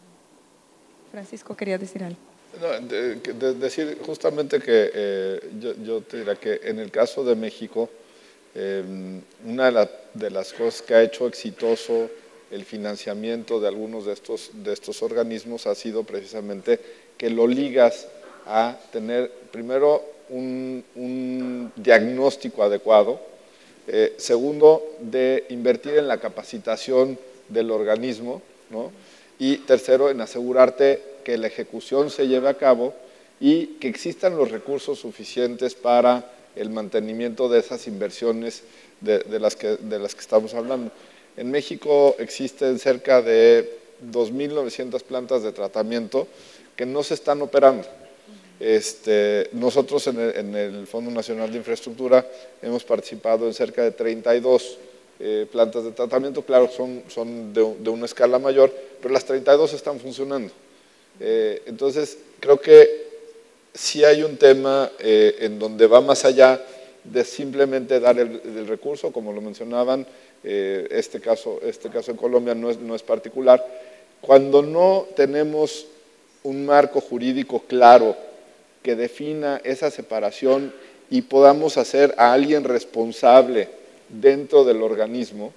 Francisco, ¿querías decir algo? No, de, de decir justamente que eh, yo, yo te diría que en el caso de México, eh, una de, la, de las cosas que ha hecho exitoso el financiamiento de algunos de estos, de estos organismos ha sido precisamente que lo ligas a tener primero un, un diagnóstico adecuado, eh, segundo, de invertir en la capacitación del organismo, ¿no? Y tercero, en asegurarte que la ejecución se lleve a cabo y que existan los recursos suficientes para el mantenimiento de esas inversiones de, de, las, que, de las que estamos hablando. En México existen cerca de dos mil novecientas plantas de tratamiento que no se están operando. Este, nosotros en el, en el Fondo Nacional de Infraestructura hemos participado en cerca de treinta y dos eh, plantas de tratamiento, claro, son, son de, de una escala mayor, pero las treinta y dos están funcionando. Eh, entonces, creo que sí hay un tema eh, en donde va más allá de simplemente dar el, el recurso, como lo mencionaban, eh, este, caso, este caso en Colombia no es, no es particular. Cuando no tenemos un marco jurídico claro que defina esa separación y podamos hacer a alguien responsable dentro del organismo,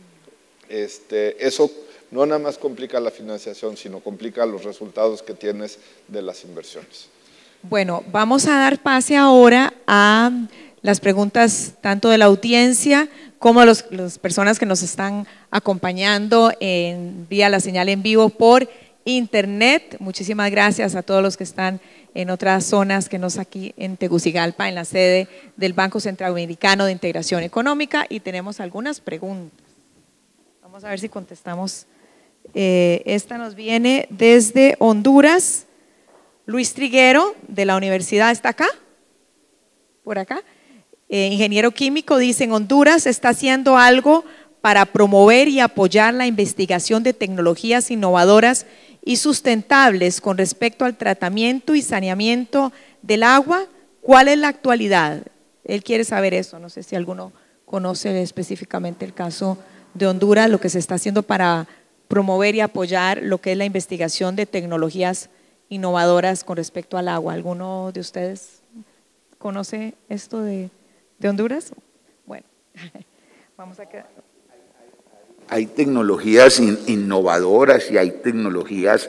este, eso no nada más complica la financiación, sino complica los resultados que tienes de las inversiones. Bueno, vamos a dar pase ahora a las preguntas tanto de la audiencia como de las personas que nos están acompañando en vía la señal en vivo por internet. Muchísimas gracias a todos los que están en otras zonas que no es aquí en Tegucigalpa, en la sede del Banco Centroamericano de Integración Económica, y tenemos algunas preguntas. Vamos a ver si contestamos Eh, esta nos viene desde Honduras. Luis Triguero, de la universidad, ¿está acá? Por acá. Eh, ingeniero químico, dice: en Honduras está haciendo algo para promover y apoyar la investigación de tecnologías innovadoras y sustentables con respecto al tratamiento y saneamiento del agua. ¿Cuál es la actualidad? Él quiere saber eso. No sé si alguno conoce específicamente el caso de Honduras, lo que se está haciendo para promover y apoyar lo que es la investigación de tecnologías innovadoras con respecto al agua. ¿Alguno de ustedes conoce esto de, de Honduras? Bueno, vamos a quedar. Hay tecnologías in, innovadoras y hay tecnologías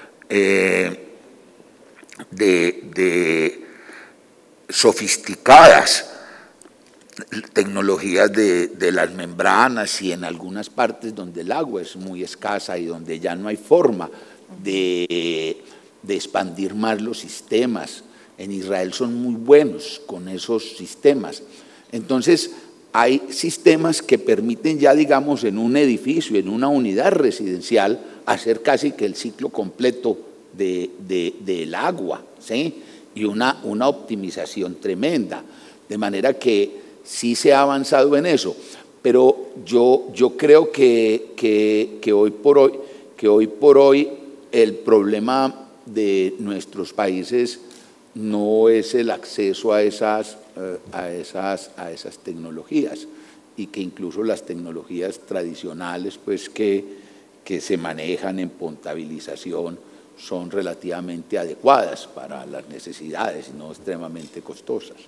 eh, de, de sofisticadas, tecnologías de, de las membranas, y en algunas partes donde el agua es muy escasa y donde ya no hay forma de, de expandir más los sistemas. En Israel son muy buenos con esos sistemas. Entonces, hay sistemas que permiten ya, digamos, en un edificio, en una unidad residencial, hacer casi que el ciclo completo de, de, del agua, ¿sí? Y una, una optimización tremenda. De manera que sí se ha avanzado en eso. Pero yo, yo creo que, que, que, hoy por hoy, que hoy por hoy el problema de nuestros países no es el acceso a esas, eh, a esas, a esas tecnologías, y que incluso las tecnologías tradicionales, pues, que, que se manejan en potabilización son relativamente adecuadas para las necesidades y no extremadamente costosas.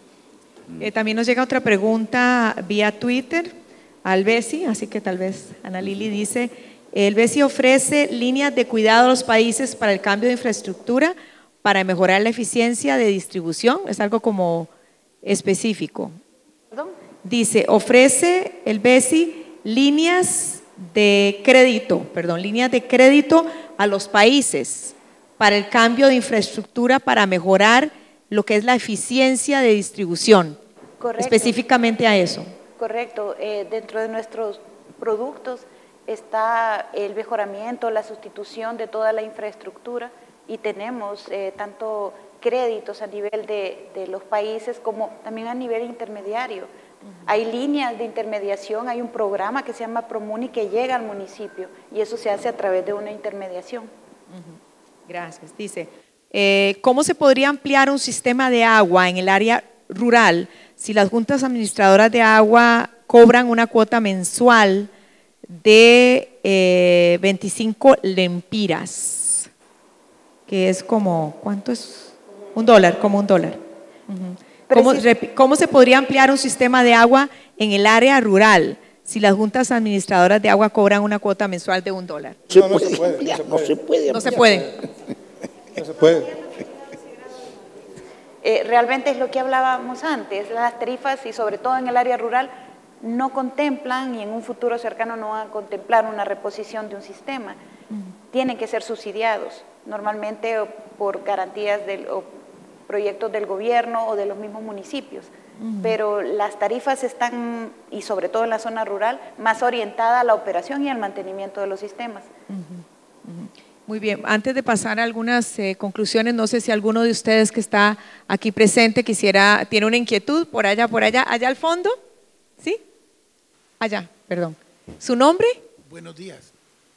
Eh, también nos llega otra pregunta vía Twitter al BESI, así que tal vez Ana Lili dice: el BESI ofrece líneas de cuidado a los países para el cambio de infraestructura para mejorar la eficiencia de distribución. Es algo como específico. ¿Perdón? Dice: ofrece el BESI líneas de crédito, perdón, líneas de crédito a los países para el cambio de infraestructura para mejorar lo que es la eficiencia de distribución. Correcto. Específicamente a eso. Correcto. Eh, dentro de nuestros productos está el mejoramiento, la sustitución de toda la infraestructura, y tenemos eh, tanto créditos a nivel de, de los países como también a nivel intermediario. Uh-huh. Hay líneas de intermediación, hay un programa que se llama Promuni que llega al municipio, y eso se hace a través de una intermediación. Uh-huh. Gracias. Dice: Eh, ¿cómo se podría ampliar un sistema de agua en el área rural si las juntas administradoras de agua cobran una cuota mensual de eh, veinticinco lempiras? Que es como, ¿cuánto es? Un dólar, como un dólar. Uh-huh. ¿Cómo, ¿Cómo se podría ampliar un sistema de agua en el área rural si las juntas administradoras de agua cobran una cuota mensual de un dólar? No, no se puede. No se puede. No se puede. No se puede. Eh, realmente es lo que hablábamos antes, las tarifas, y sobre todo en el área rural, no contemplan, y en un futuro cercano no van a contemplar una reposición de un sistema. Uh-huh. Tienen que ser subsidiados, normalmente por garantías del, o proyectos del gobierno o de los mismos municipios. Uh-huh. Pero las tarifas están, y sobre todo en la zona rural, más orientadas a la operación y al mantenimiento de los sistemas. Uh-huh. Uh-huh. Muy bien, antes de pasar a algunas eh, conclusiones, no sé si alguno de ustedes que está aquí presente quisiera, tiene una inquietud por allá, por allá, allá al fondo, ¿sí? Allá, perdón. ¿Su nombre? Buenos días.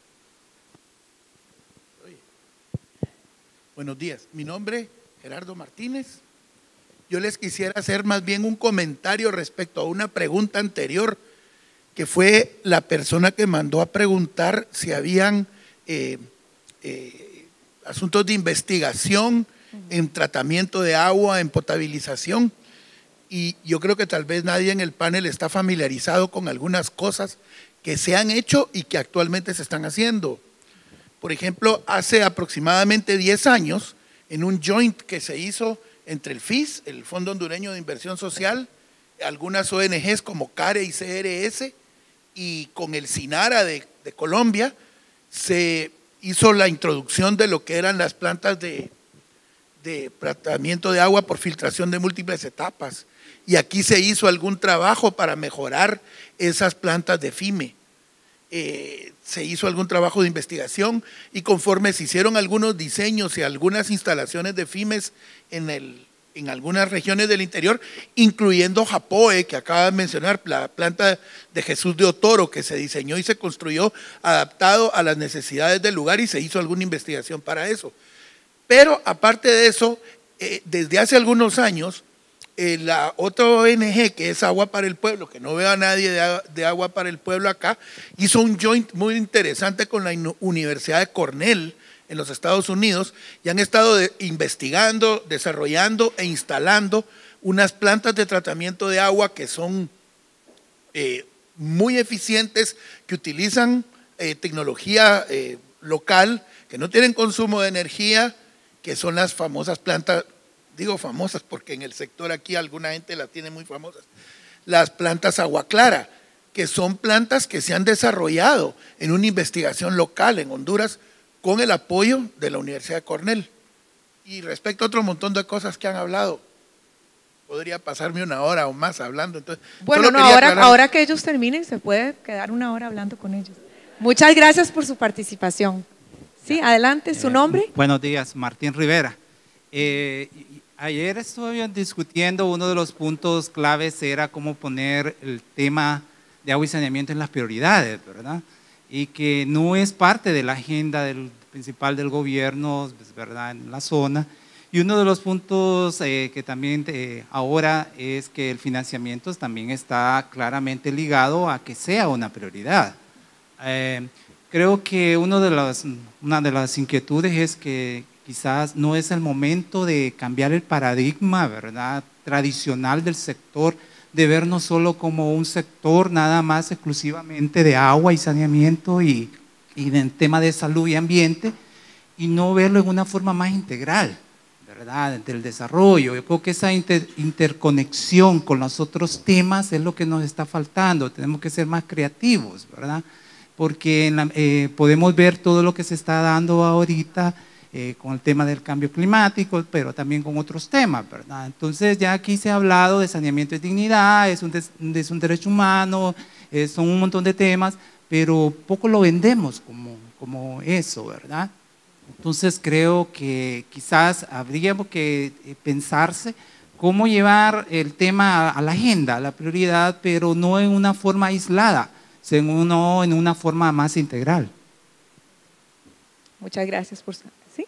Oye. Buenos días, mi nombre es Gerardo Martínez. Yo les quisiera hacer más bien un comentario respecto a una pregunta anterior, que fue la persona que mandó a preguntar si habían Eh, Eh, asuntos de investigación en tratamiento de agua, en potabilización, y yo creo que tal vez nadie en el panel está familiarizado con algunas cosas que se han hecho y que actualmente se están haciendo. Por ejemplo, hace aproximadamente diez años, en un joint que se hizo entre el F I S, el Fondo Hondureño de Inversión Social, algunas O N Ges como CARE y C R S, y con el SINARA de, de Colombia, se hizo la introducción de lo que eran las plantas de, de tratamiento de agua por filtración de múltiples etapas. Y aquí se hizo algún trabajo para mejorar esas plantas de F I M E. eh, se hizo algún trabajo de investigación y conforme se hicieron algunos diseños y algunas instalaciones de FIMES en, el, en algunas regiones del interior, incluyendo Japoe, que acaba de mencionar, la planta de Jesús de Otoro, que se diseñó y se construyó adaptado a las necesidades del lugar y se hizo alguna investigación para eso. Pero aparte de eso, eh, desde hace algunos años, Eh, la otra O N G, que es Agua para el Pueblo, que no veo a nadie de, de Agua para el Pueblo acá, hizo un joint muy interesante con la Universidad de Cornell en los Estados Unidos y han estado de, investigando, desarrollando e instalando unas plantas de tratamiento de agua que son eh, muy eficientes, que utilizan eh, tecnología eh, local, que no tienen consumo de energía, que son las famosas plantas. Digo famosas porque en el sector aquí alguna gente las tiene muy famosas. Las plantas agua clara, que son plantas que se han desarrollado en una investigación local en Honduras con el apoyo de la Universidad de Cornell. Y respecto a otro montón de cosas que han hablado, podría pasarme una hora o más hablando. Entonces, bueno, no, ahora, ahora que ellos terminen se puede quedar una hora hablando con ellos. Muchas gracias por su participación. Sí, adelante, ¿su nombre? Eh, buenos días, Martín Rivera. Eh, Ayer estuvimos discutiendo, uno de los puntos claves era cómo poner el tema de agua y saneamiento en las prioridades, ¿verdad? Y que no es parte de la agenda del, principal del gobierno, ¿verdad?, en la zona. Y uno de los puntos eh, que también eh, ahora es que el financiamiento también está claramente ligado a que sea una prioridad. Eh, creo que uno de las, una de las inquietudes es que quizás no es el momento de cambiar el paradigma, ¿verdad?, tradicional del sector, de vernos solo como un sector nada más exclusivamente de agua y saneamiento y, y del tema de salud y ambiente, y no verlo en una forma más integral, ¿verdad?, del desarrollo. Yo creo que esa inter, interconexión con los otros temas es lo que nos está faltando. Tenemos que ser más creativos, ¿verdad?, porque en la, eh, podemos ver todo lo que se está dando ahorita, Eh, con el tema del cambio climático, pero también con otros temas, ¿verdad? Entonces ya aquí se ha hablado de saneamiento de dignidad, es un, des, es un derecho humano, eh, son un montón de temas, pero poco lo vendemos como, como eso, ¿verdad? Entonces creo que quizás habría que pensarse cómo llevar el tema a la agenda, a la prioridad, pero no en una forma aislada, sino en una forma más integral. Muchas gracias por su... ¿Sí?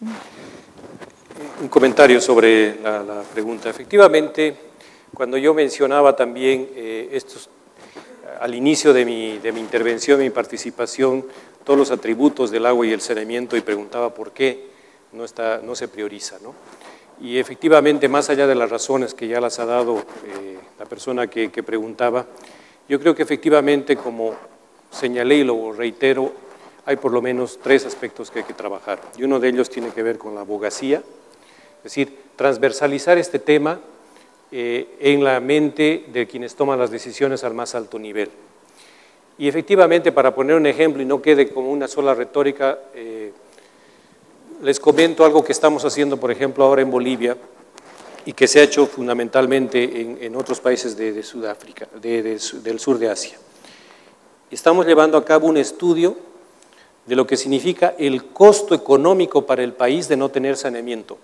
Un comentario sobre la, la pregunta. Efectivamente, cuando yo mencionaba también eh, estos, al inicio de mi, de mi intervención, mi participación, todos los atributos del agua y el saneamiento y preguntaba por qué no, está, no se prioriza, ¿no? Y efectivamente, más allá de las razones que ya las ha dado eh, la persona que, que preguntaba, yo creo que efectivamente, como señalé y lo reitero, hay por lo menos tres aspectos que hay que trabajar. Y uno de ellos tiene que ver con la abogacía, es decir, transversalizar este tema eh, en la mente de quienes toman las decisiones al más alto nivel. Y efectivamente, para poner un ejemplo y no quede como una sola retórica, eh, les comento algo que estamos haciendo, por ejemplo, ahora en Bolivia y que se ha hecho fundamentalmente en, en otros países de, de Sudáfrica, de, de, del sur de Asia. Estamos llevando a cabo un estudio de lo que significa el costo económico para el país de no tener saneamiento.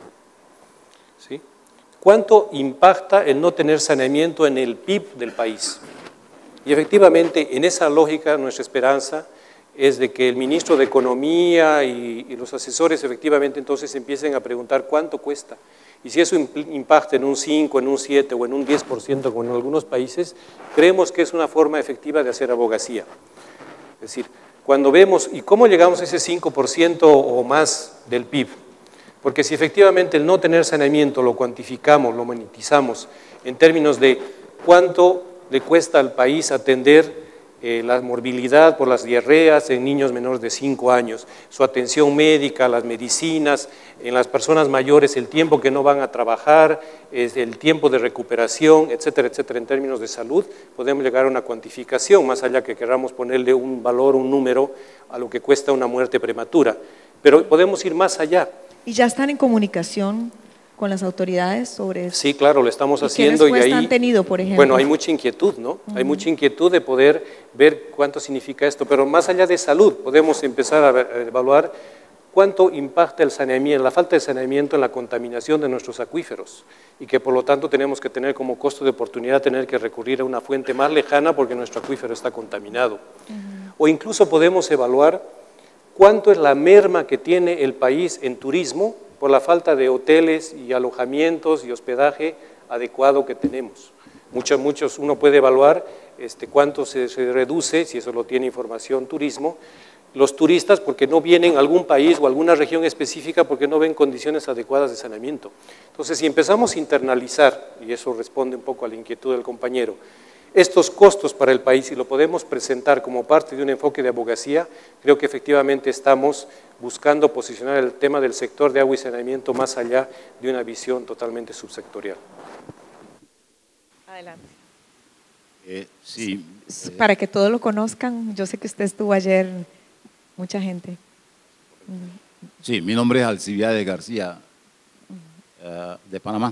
¿Sí? ¿Cuánto impacta el no tener saneamiento en el P I B del país? Y efectivamente, en esa lógica, nuestra esperanza es de que el ministro de Economía y, y los asesores efectivamente entonces empiecen a preguntar cuánto cuesta. Y si eso impacta en un cinco, en un siete o en un diez por ciento como en algunos países, creemos que es una forma efectiva de hacer abogacía. Es decir, cuando vemos, ¿y cómo llegamos a ese cinco por ciento o más del P I B? Porque si efectivamente el no tener saneamiento lo cuantificamos, lo monetizamos en términos de cuánto le cuesta al país atender eh, la morbilidad por las diarreas en niños menores de cinco años, su atención médica, las medicinas, en las personas mayores el tiempo que no van a trabajar, es el tiempo de recuperación, etcétera, etcétera, en términos de salud, podemos llegar a una cuantificación, más allá que queramos ponerle un valor, un número a lo que cuesta una muerte prematura, pero podemos ir más allá. ¿Y ya están en comunicación con las autoridades sobre eso? Sí, claro, lo estamos ¿Y haciendo. ¿Qué respuesta y ahí, han tenido, por ejemplo? Bueno, hay mucha inquietud, ¿no? Uh-huh. Hay mucha inquietud de poder ver cuánto significa esto, pero más allá de salud, podemos empezar a evaluar cuánto impacta el saneamiento, la falta de saneamiento en la contaminación de nuestros acuíferos y que por lo tanto tenemos que tener como costo de oportunidad tener que recurrir a una fuente más lejana porque nuestro acuífero está contaminado. Uh-huh. O incluso podemos evaluar cuánto es la merma que tiene el país en turismo por la falta de hoteles y alojamientos y hospedaje adecuado que tenemos. Muchos, muchos, uno puede evaluar este, cuánto se, se reduce, si eso lo tiene información turismo, los turistas porque no vienen a algún país o a alguna región específica porque no ven condiciones adecuadas de saneamiento. Entonces, si empezamos a internalizar, y eso responde un poco a la inquietud del compañero, estos costos para el país y lo podemos presentar como parte de un enfoque de abogacía, creo que efectivamente estamos buscando posicionar el tema del sector de agua y saneamiento más allá de una visión totalmente subsectorial. Adelante. Eh, sí. Eh, Para que todos lo conozcan, yo sé que usted estuvo ayer, mucha gente. Sí, mi nombre es Alcibiades García, uh, de Panamá.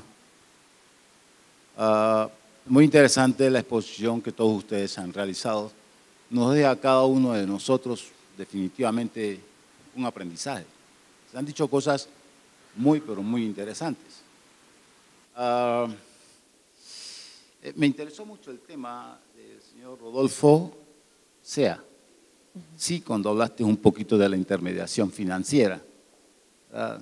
Uh, Muy interesante la exposición que todos ustedes han realizado. Nos deja a cada uno de nosotros definitivamente un aprendizaje. Se han dicho cosas muy, pero muy interesantes. Uh, me interesó mucho el tema del señor Rodolfo Sea. Sí, cuando hablaste un poquito de la intermediación financiera. Uh,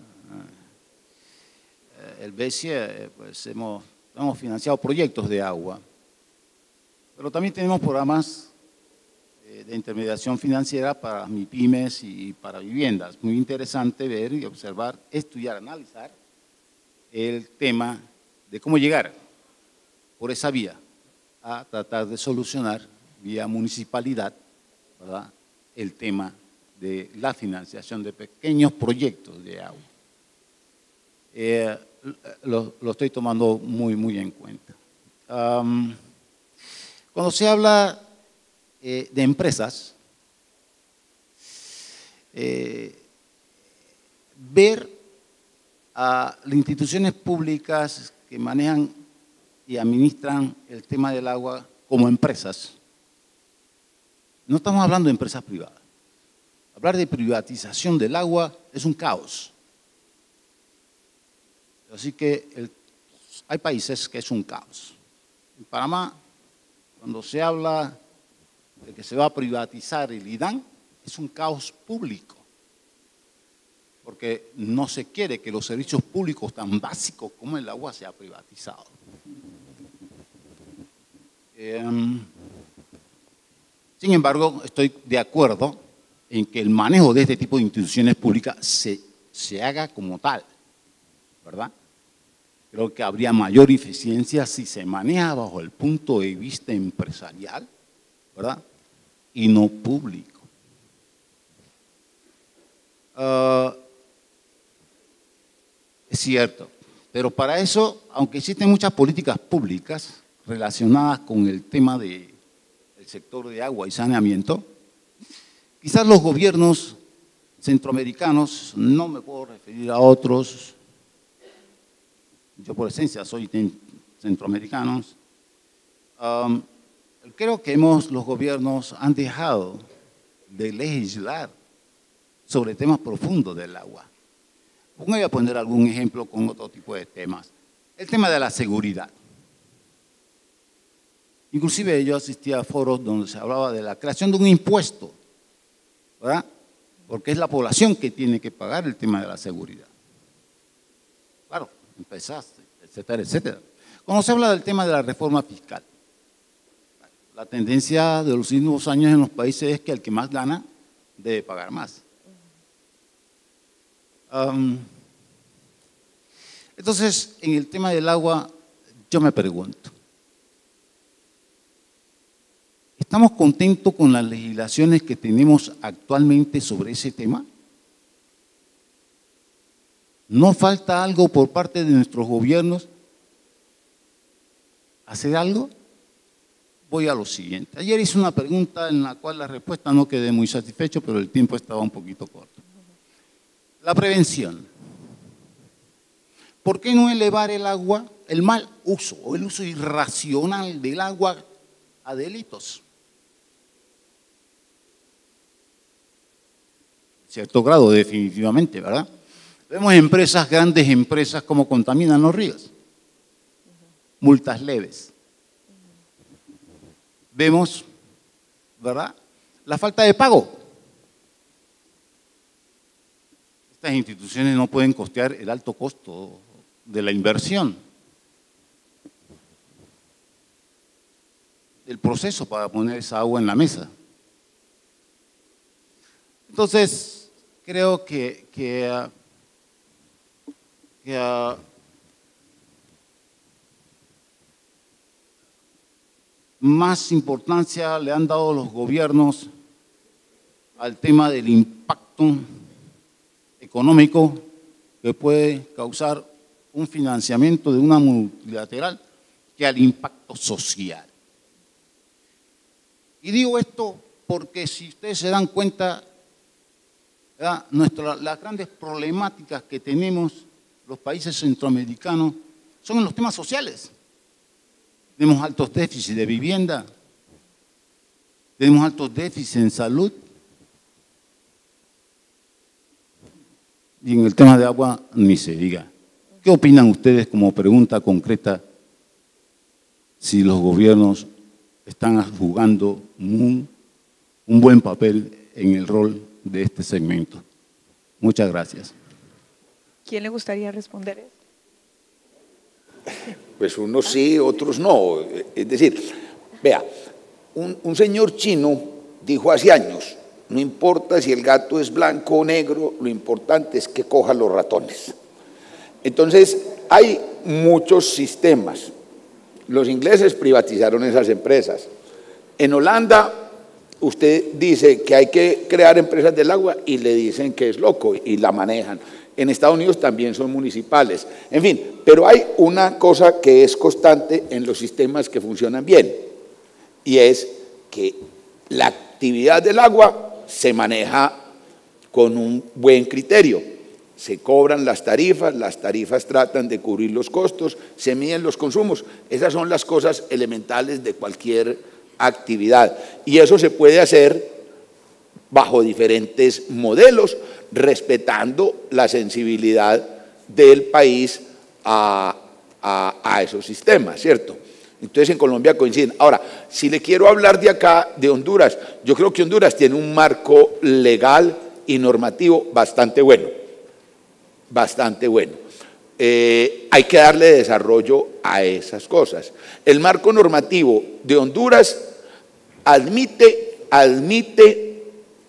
uh, el B C E, pues hemos... Hemos financiado proyectos de agua, pero también tenemos programas de intermediación financiera para MIPYMES y para viviendas. Muy interesante ver y observar, estudiar, analizar el tema de cómo llegar por esa vía a tratar de solucionar vía municipalidad, ¿verdad?, el tema de la financiación de pequeños proyectos de agua. Eh, Lo, lo estoy tomando muy, muy en cuenta. Um, cuando se habla eh, de empresas, eh, ver a las instituciones públicas que manejan y administran el tema del agua como empresas, no estamos hablando de empresas privadas. Hablar de privatización del agua es un caos. Así que el, hay países que es un caos. En Panamá, cuando se habla de que se va a privatizar el IDAN, es un caos público, porque no se quiere que los servicios públicos tan básicos como el agua sea privatizado. Eh, sin embargo, estoy de acuerdo en que el manejo de este tipo de instituciones públicas se, se haga como tal, ¿verdad? Creo que habría mayor eficiencia si se maneja bajo el punto de vista empresarial, ¿verdad?, y no público. Uh, es cierto, pero para eso, aunque existen muchas políticas públicas relacionadas con el tema del sector de agua y saneamiento, quizás los gobiernos centroamericanos, no me puedo referir a otros, yo por esencia soy centroamericano, um, creo que hemos, los gobiernos han dejado de legislar sobre temas profundos del agua. Voy a poner algún ejemplo con otro tipo de temas. El tema de la seguridad. Inclusive yo asistía a foros donde se hablaba de la creación de un impuesto, ¿verdad?, porque es la población que tiene que pagar el tema de la seguridad. Claro, empezaste, etcétera, etcétera. Cuando se habla del tema de la reforma fiscal, la tendencia de los últimos años en los países es que el que más gana debe pagar más. Um, entonces, en el tema del agua, yo me pregunto, ¿estamos contentos con las legislaciones que tenemos actualmente sobre ese tema? ¿No falta algo por parte de nuestros gobiernos? ¿Hacer algo? Voy a lo siguiente. Ayer hice una pregunta en la cual la respuesta no quedé muy satisfecho, pero el tiempo estaba un poquito corto. La prevención. ¿por qué no elevar el agua, el mal uso o el uso irracional del agua a delitos? Cierto grado, definitivamente, ¿verdad? Vemos empresas, grandes empresas, como contaminan los ríos. Multas leves. Vemos, ¿verdad?, la falta de pago. Estas instituciones no pueden costear el alto costo de la inversión, del proceso para poner esa agua en la mesa. Entonces, creo que, que, que uh, más importancia le han dado los gobiernos al tema del impacto económico que puede causar un financiamiento de una multilateral que al impacto social. Y digo esto porque si ustedes se dan cuenta, Nuestra, las grandes problemáticas que tenemos los países centroamericanos son en los temas sociales. Tenemos altos déficits de vivienda, tenemos altos déficits en salud, y en el tema de agua ni se diga. ¿Qué opinan ustedes, como pregunta concreta, si los gobiernos están jugando un, un buen papel en el rol de este segmento? Muchas gracias. ¿Quién le gustaría responder eso? Pues unos sí, otros no. Es decir, vea, un, un señor chino dijo hace años, no importa si el gato es blanco o negro, lo importante es que coja los ratones. Entonces, hay muchos sistemas. Los ingleses privatizaron esas empresas. En Holanda, usted dice que hay que crear empresas del agua y le dicen que es loco y la manejan. En Estados Unidos también son municipales. En fin, pero hay una cosa que es constante en los sistemas que funcionan bien, y es que la actividad del agua se maneja con un buen criterio. Se cobran las tarifas, las tarifas tratan de cubrir los costos, se miden los consumos. Esas son las cosas elementales de cualquier actividad. Y eso se puede hacer bajo diferentes modelos, respetando la sensibilidad del país a, a, a esos sistemas, ¿cierto? Entonces en Colombia coinciden. Ahora, si le quiero hablar de acá, de Honduras, yo creo que Honduras tiene un marco legal y normativo bastante bueno, bastante bueno. Eh, hay que darle desarrollo a esas cosas. El marco normativo de Honduras admite, admite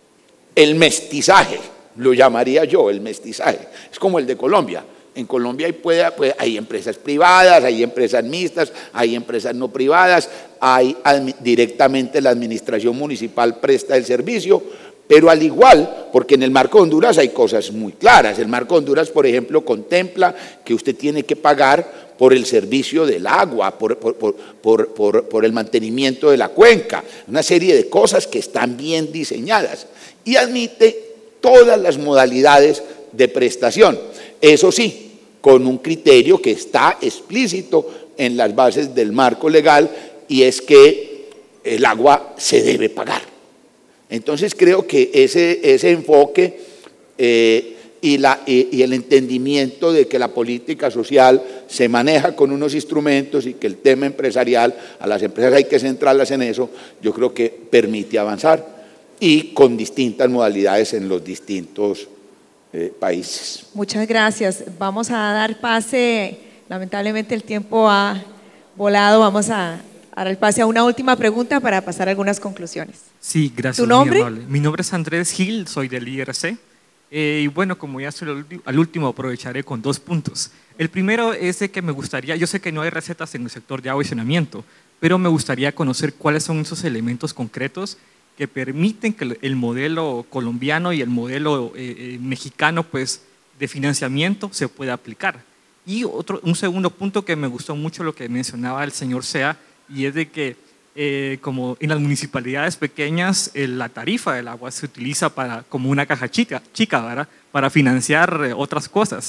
el mestizaje, lo llamaría yo, el mestizaje. Es como el de Colombia. En Colombia hay, puede, puede, hay empresas privadas, hay empresas mixtas, hay empresas no privadas, hay directamente la administración municipal presta el servicio, pero al igual, porque en el marco de Honduras hay cosas muy claras. El marco de Honduras, por ejemplo, contempla que usted tiene que pagar por el servicio del agua, por, por, por, por, por, por el mantenimiento de la cuenca, una serie de cosas que están bien diseñadas, y admite todas las modalidades de prestación. Eso sí, con un criterio que está explícito en las bases del marco legal, y es que el agua se debe pagar. Entonces creo que ese, ese enfoque eh, y, la, y, y el entendimiento de que la política social se maneja con unos instrumentos y que el tema empresarial, a las empresas hay que centrarlas en eso, yo creo que permite avanzar, y con distintas modalidades en los distintos Eh, países. Muchas gracias. Vamos a dar pase, lamentablemente el tiempo ha volado, vamos a, a dar el pase a una última pregunta para pasar a algunas conclusiones. Sí, gracias. ¿Tu nombre? Mi nombre es Andrés Gil, soy del I R C. Eh, y bueno, como ya soy al último, aprovecharé con dos puntos. El primero es de que me gustaría, yo sé que no hay recetas en el sector de agua y saneamiento, pero me gustaría conocer cuáles son esos elementos concretos que permiten que el modelo colombiano y el modelo eh, eh, mexicano, pues, de financiamiento se pueda aplicar. Y otro, un segundo punto que me gustó mucho lo que mencionaba el señor Sea, y es de que eh, como en las municipalidades pequeñas eh, la tarifa del agua se utiliza para, como una caja chica, chica ¿verdad? Para financiar eh, otras cosas.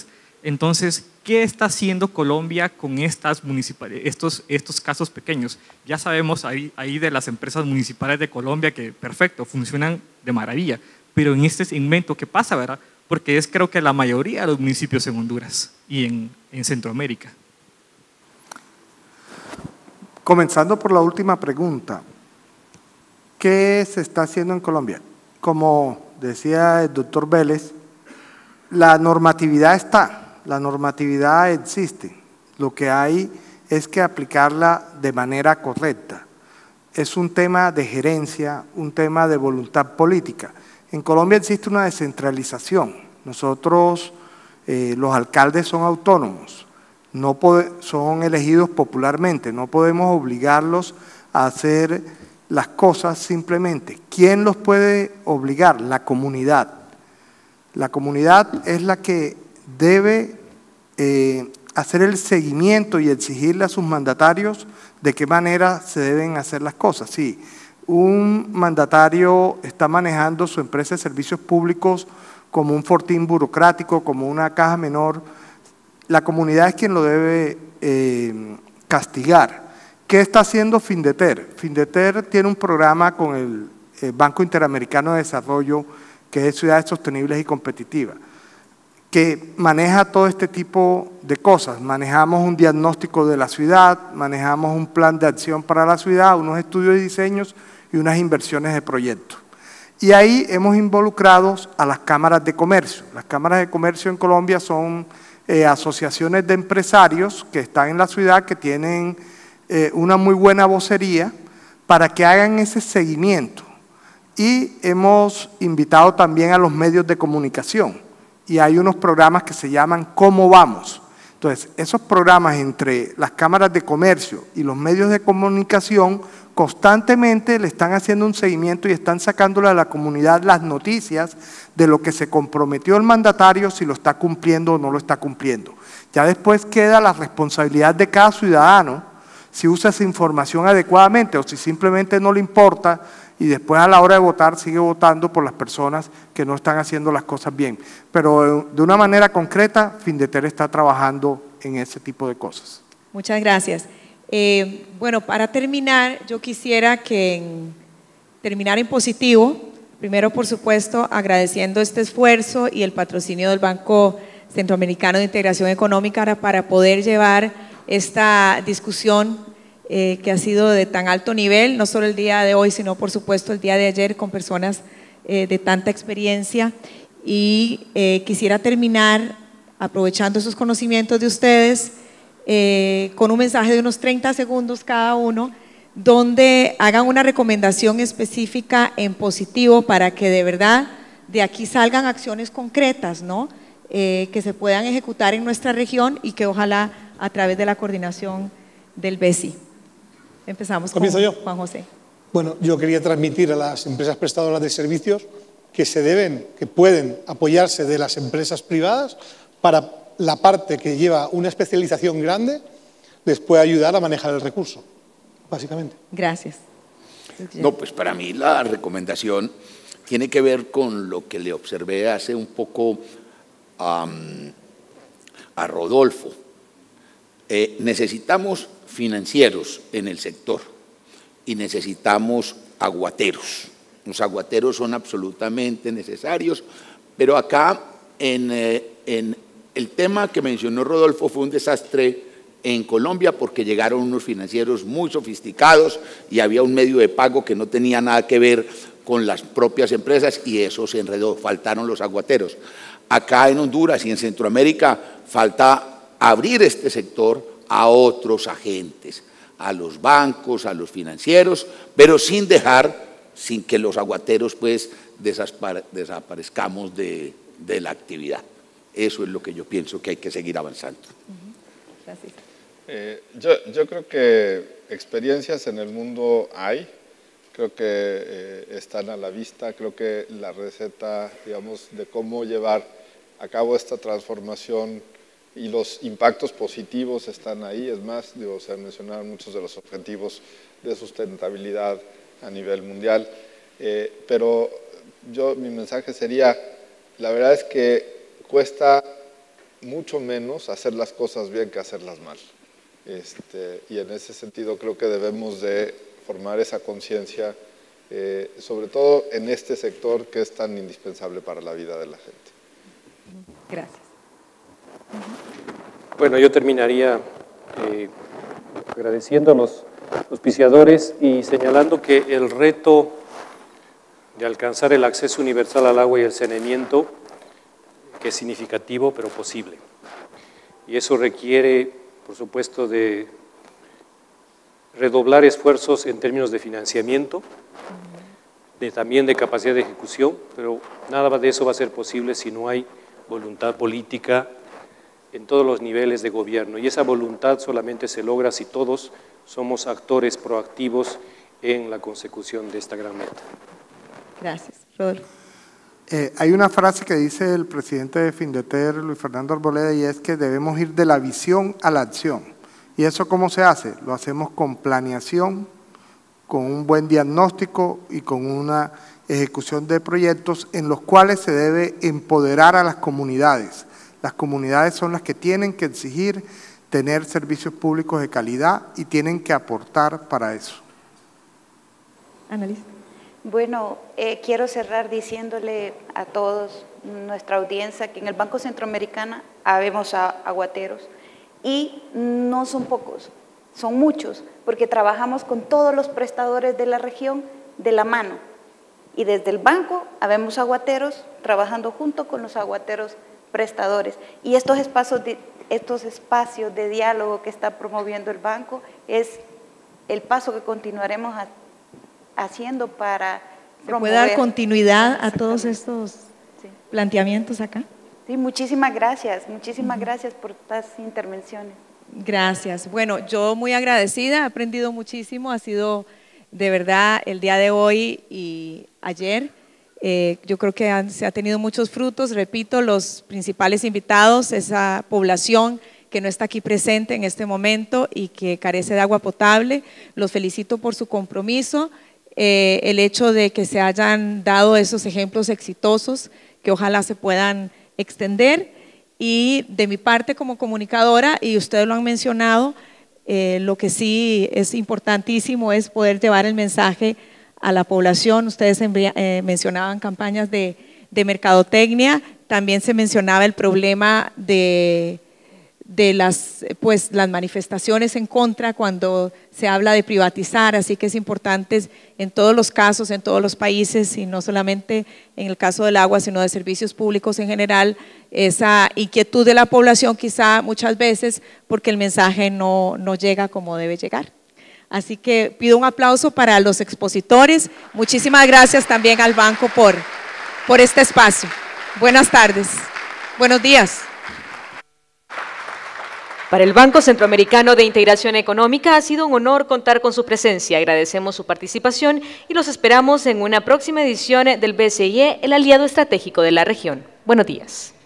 Entonces, ¿qué está haciendo Colombia con estas municipales, estos, estos casos pequeños? Ya sabemos ahí, ahí de las empresas municipales de Colombia que, perfecto, funcionan de maravilla, pero en este segmento, ¿qué pasa, verdad? Porque es creo que la mayoría de los municipios en Honduras y en, en Centroamérica. Comenzando por la última pregunta, ¿qué se está haciendo en Colombia? Como decía el doctor Vélez, la normatividad está, la normatividad existe, lo que hay es que aplicarla de manera correcta. Es un tema de gerencia, un tema de voluntad política. En Colombia existe una descentralización, nosotros, eh, los alcaldes son autónomos, no son elegidos popularmente, no podemos obligarlos a hacer las cosas simplemente. ¿Quién los puede obligar? La comunidad. La comunidad es la que debe eh, hacer el seguimiento y exigirle a sus mandatarios de qué manera se deben hacer las cosas. Sí, un mandatario está manejando su empresa de servicios públicos como un fortín burocrático, como una caja menor. La comunidad es quien lo debe eh, castigar. ¿Qué está haciendo Findeter? Findeter tiene un programa con el eh, Banco Interamericano de Desarrollo, que es Ciudades Sostenibles y Competitivas, que maneja todo este tipo de cosas. Manejamos un diagnóstico de la ciudad, manejamos un plan de acción para la ciudad, unos estudios y diseños y unas inversiones de proyectos. Y ahí hemos involucrado a las cámaras de comercio. Las cámaras de comercio en Colombia son eh, asociaciones de empresarios que están en la ciudad, que tienen eh, una muy buena vocería para que hagan ese seguimiento. Y hemos invitado también a los medios de comunicación. Y hay unos programas que se llaman ¿Cómo vamos? Entonces, esos programas entre las cámaras de comercio y los medios de comunicación constantemente le están haciendo un seguimiento y están sacándole a la comunidad las noticias de lo que se comprometió el mandatario, si lo está cumpliendo o no lo está cumpliendo. Ya después queda la responsabilidad de cada ciudadano si usa esa información adecuadamente o si simplemente no le importa y después a la hora de votar sigue votando por las personas que no están haciendo las cosas bien. Pero de una manera concreta, Findeter está trabajando en ese tipo de cosas. Muchas gracias. Eh, bueno, para terminar, yo quisiera que en, terminar en positivo. Primero, por supuesto, agradeciendo este esfuerzo y el patrocinio del Banco Centroamericano de Integración Económica para poder llevar esta discusión eh, que ha sido de tan alto nivel, no solo el día de hoy, sino por supuesto el día de ayer con personas eh, de tanta experiencia. Y eh, quisiera terminar aprovechando esos conocimientos de ustedes eh, con un mensaje de unos treinta segundos cada uno, donde hagan una recomendación específica en positivo para que de verdad de aquí salgan acciones concretas, ¿no? Eh, que se puedan ejecutar en nuestra región y que ojalá a través de la coordinación del B E S I. Empezamos con ¿Comienzo yo? Juan José. Bueno, yo quería transmitir a las empresas prestadoras de servicios que se deben, que pueden apoyarse de las empresas privadas para la parte que lleva una especialización grande, les puede ayudar a manejar el recurso, básicamente. Gracias. No, pues para mí la recomendación tiene que ver con lo que le observé hace un poco um, a Rodolfo. Eh, necesitamos financieros en el sector y necesitamos aguateros. Los aguateros son absolutamente necesarios, pero acá en, eh, en el tema que mencionó Rodolfo fue un desastre en Colombia porque llegaron unos financieros muy sofisticados y había un medio de pago que no tenía nada que ver con las propias empresas y eso se enredó, faltaron los aguateros. Acá en Honduras y en Centroamérica falta abrir este sector a otros agentes, a los bancos, a los financieros, pero sin dejar, sin que los aguateros pues desaparezcamos de, de la actividad. Eso es lo que yo pienso que hay que seguir avanzando. Gracias. Eh, yo, yo creo que experiencias en el mundo hay, creo que eh, están a la vista, creo que la receta, digamos, de cómo llevar a cabo esta transformación y los impactos positivos están ahí. Es más, digo, se mencionaron muchos de los objetivos de sustentabilidad a nivel mundial, eh, pero yo, mi mensaje sería, la verdad es que cuesta mucho menos hacer las cosas bien que hacerlas mal. Este, y en ese sentido creo que debemos de formar esa conciencia, eh, sobre todo en este sector que es tan indispensable para la vida de la gente. Gracias. Bueno, yo terminaría eh, agradeciendo a los auspiciadores y señalando que el reto de alcanzar el acceso universal al agua y el saneamiento, que es significativo pero posible. Y eso requiere, por supuesto, de redoblar esfuerzos en términos de financiamiento, de, también de capacidad de ejecución, pero nada de eso va a ser posible si no hay voluntad política en todos los niveles de gobierno. Y esa voluntad solamente se logra si todos somos actores proactivos en la consecución de esta gran meta. Gracias. Rodolfo. Eh, hay una frase que dice el presidente de Findeter, Luis Fernando Arboleda, y es que debemos ir de la visión a la acción. ¿Y eso cómo se hace? Lo hacemos con planeación, con un buen diagnóstico y con una ejecución de proyectos en los cuales se debe empoderar a las comunidades. Las comunidades son las que tienen que exigir tener servicios públicos de calidad y tienen que aportar para eso. Annalisa. Bueno, eh, quiero cerrar diciéndole a todos, nuestra audiencia, que en el Banco Centroamericano habemos a, aguateros y no son pocos, son muchos, porque trabajamos con todos los prestadores de la región de la mano. Y desde el banco habemos aguateros trabajando junto con los aguateros prestadores. Y estos espacios de, estos espacios de diálogo que está promoviendo el banco es el paso que continuaremos a, haciendo para ¿Se promover. puede dar continuidad a todos estos sí. planteamientos acá? Sí, muchísimas gracias, muchísimas uh-huh. gracias por estas intervenciones. Gracias. Bueno, yo muy agradecida, he aprendido muchísimo, ha sido de verdad el día de hoy y ayer. Eh, yo creo que han, se ha tenido muchos frutos, repito, los principales invitados, esa población que no está aquí presente en este momento y que carece de agua potable, los felicito por su compromiso, eh, el hecho de que se hayan dado esos ejemplos exitosos que ojalá se puedan extender y de mi parte como comunicadora, y ustedes lo han mencionado, eh, lo que sí es importantísimo es poder llevar el mensaje a la población. Ustedes eh, mencionaban campañas de, de mercadotecnia, también se mencionaba el problema de, de las, pues, las manifestaciones en contra cuando se habla de privatizar, así que es importante en todos los casos, en todos los países, y no solamente en el caso del agua, sino de servicios públicos en general, esa inquietud de la población quizá muchas veces porque el mensaje no, no llega como debe llegar. Así que pido un aplauso para los expositores. Muchísimas gracias también al banco por, por este espacio. Buenas tardes. Buenos días. Para el Banco Centroamericano de Integración Económica ha sido un honor contar con su presencia. Agradecemos su participación y los esperamos en una próxima edición del B C I E, el aliado estratégico de la región. Buenos días.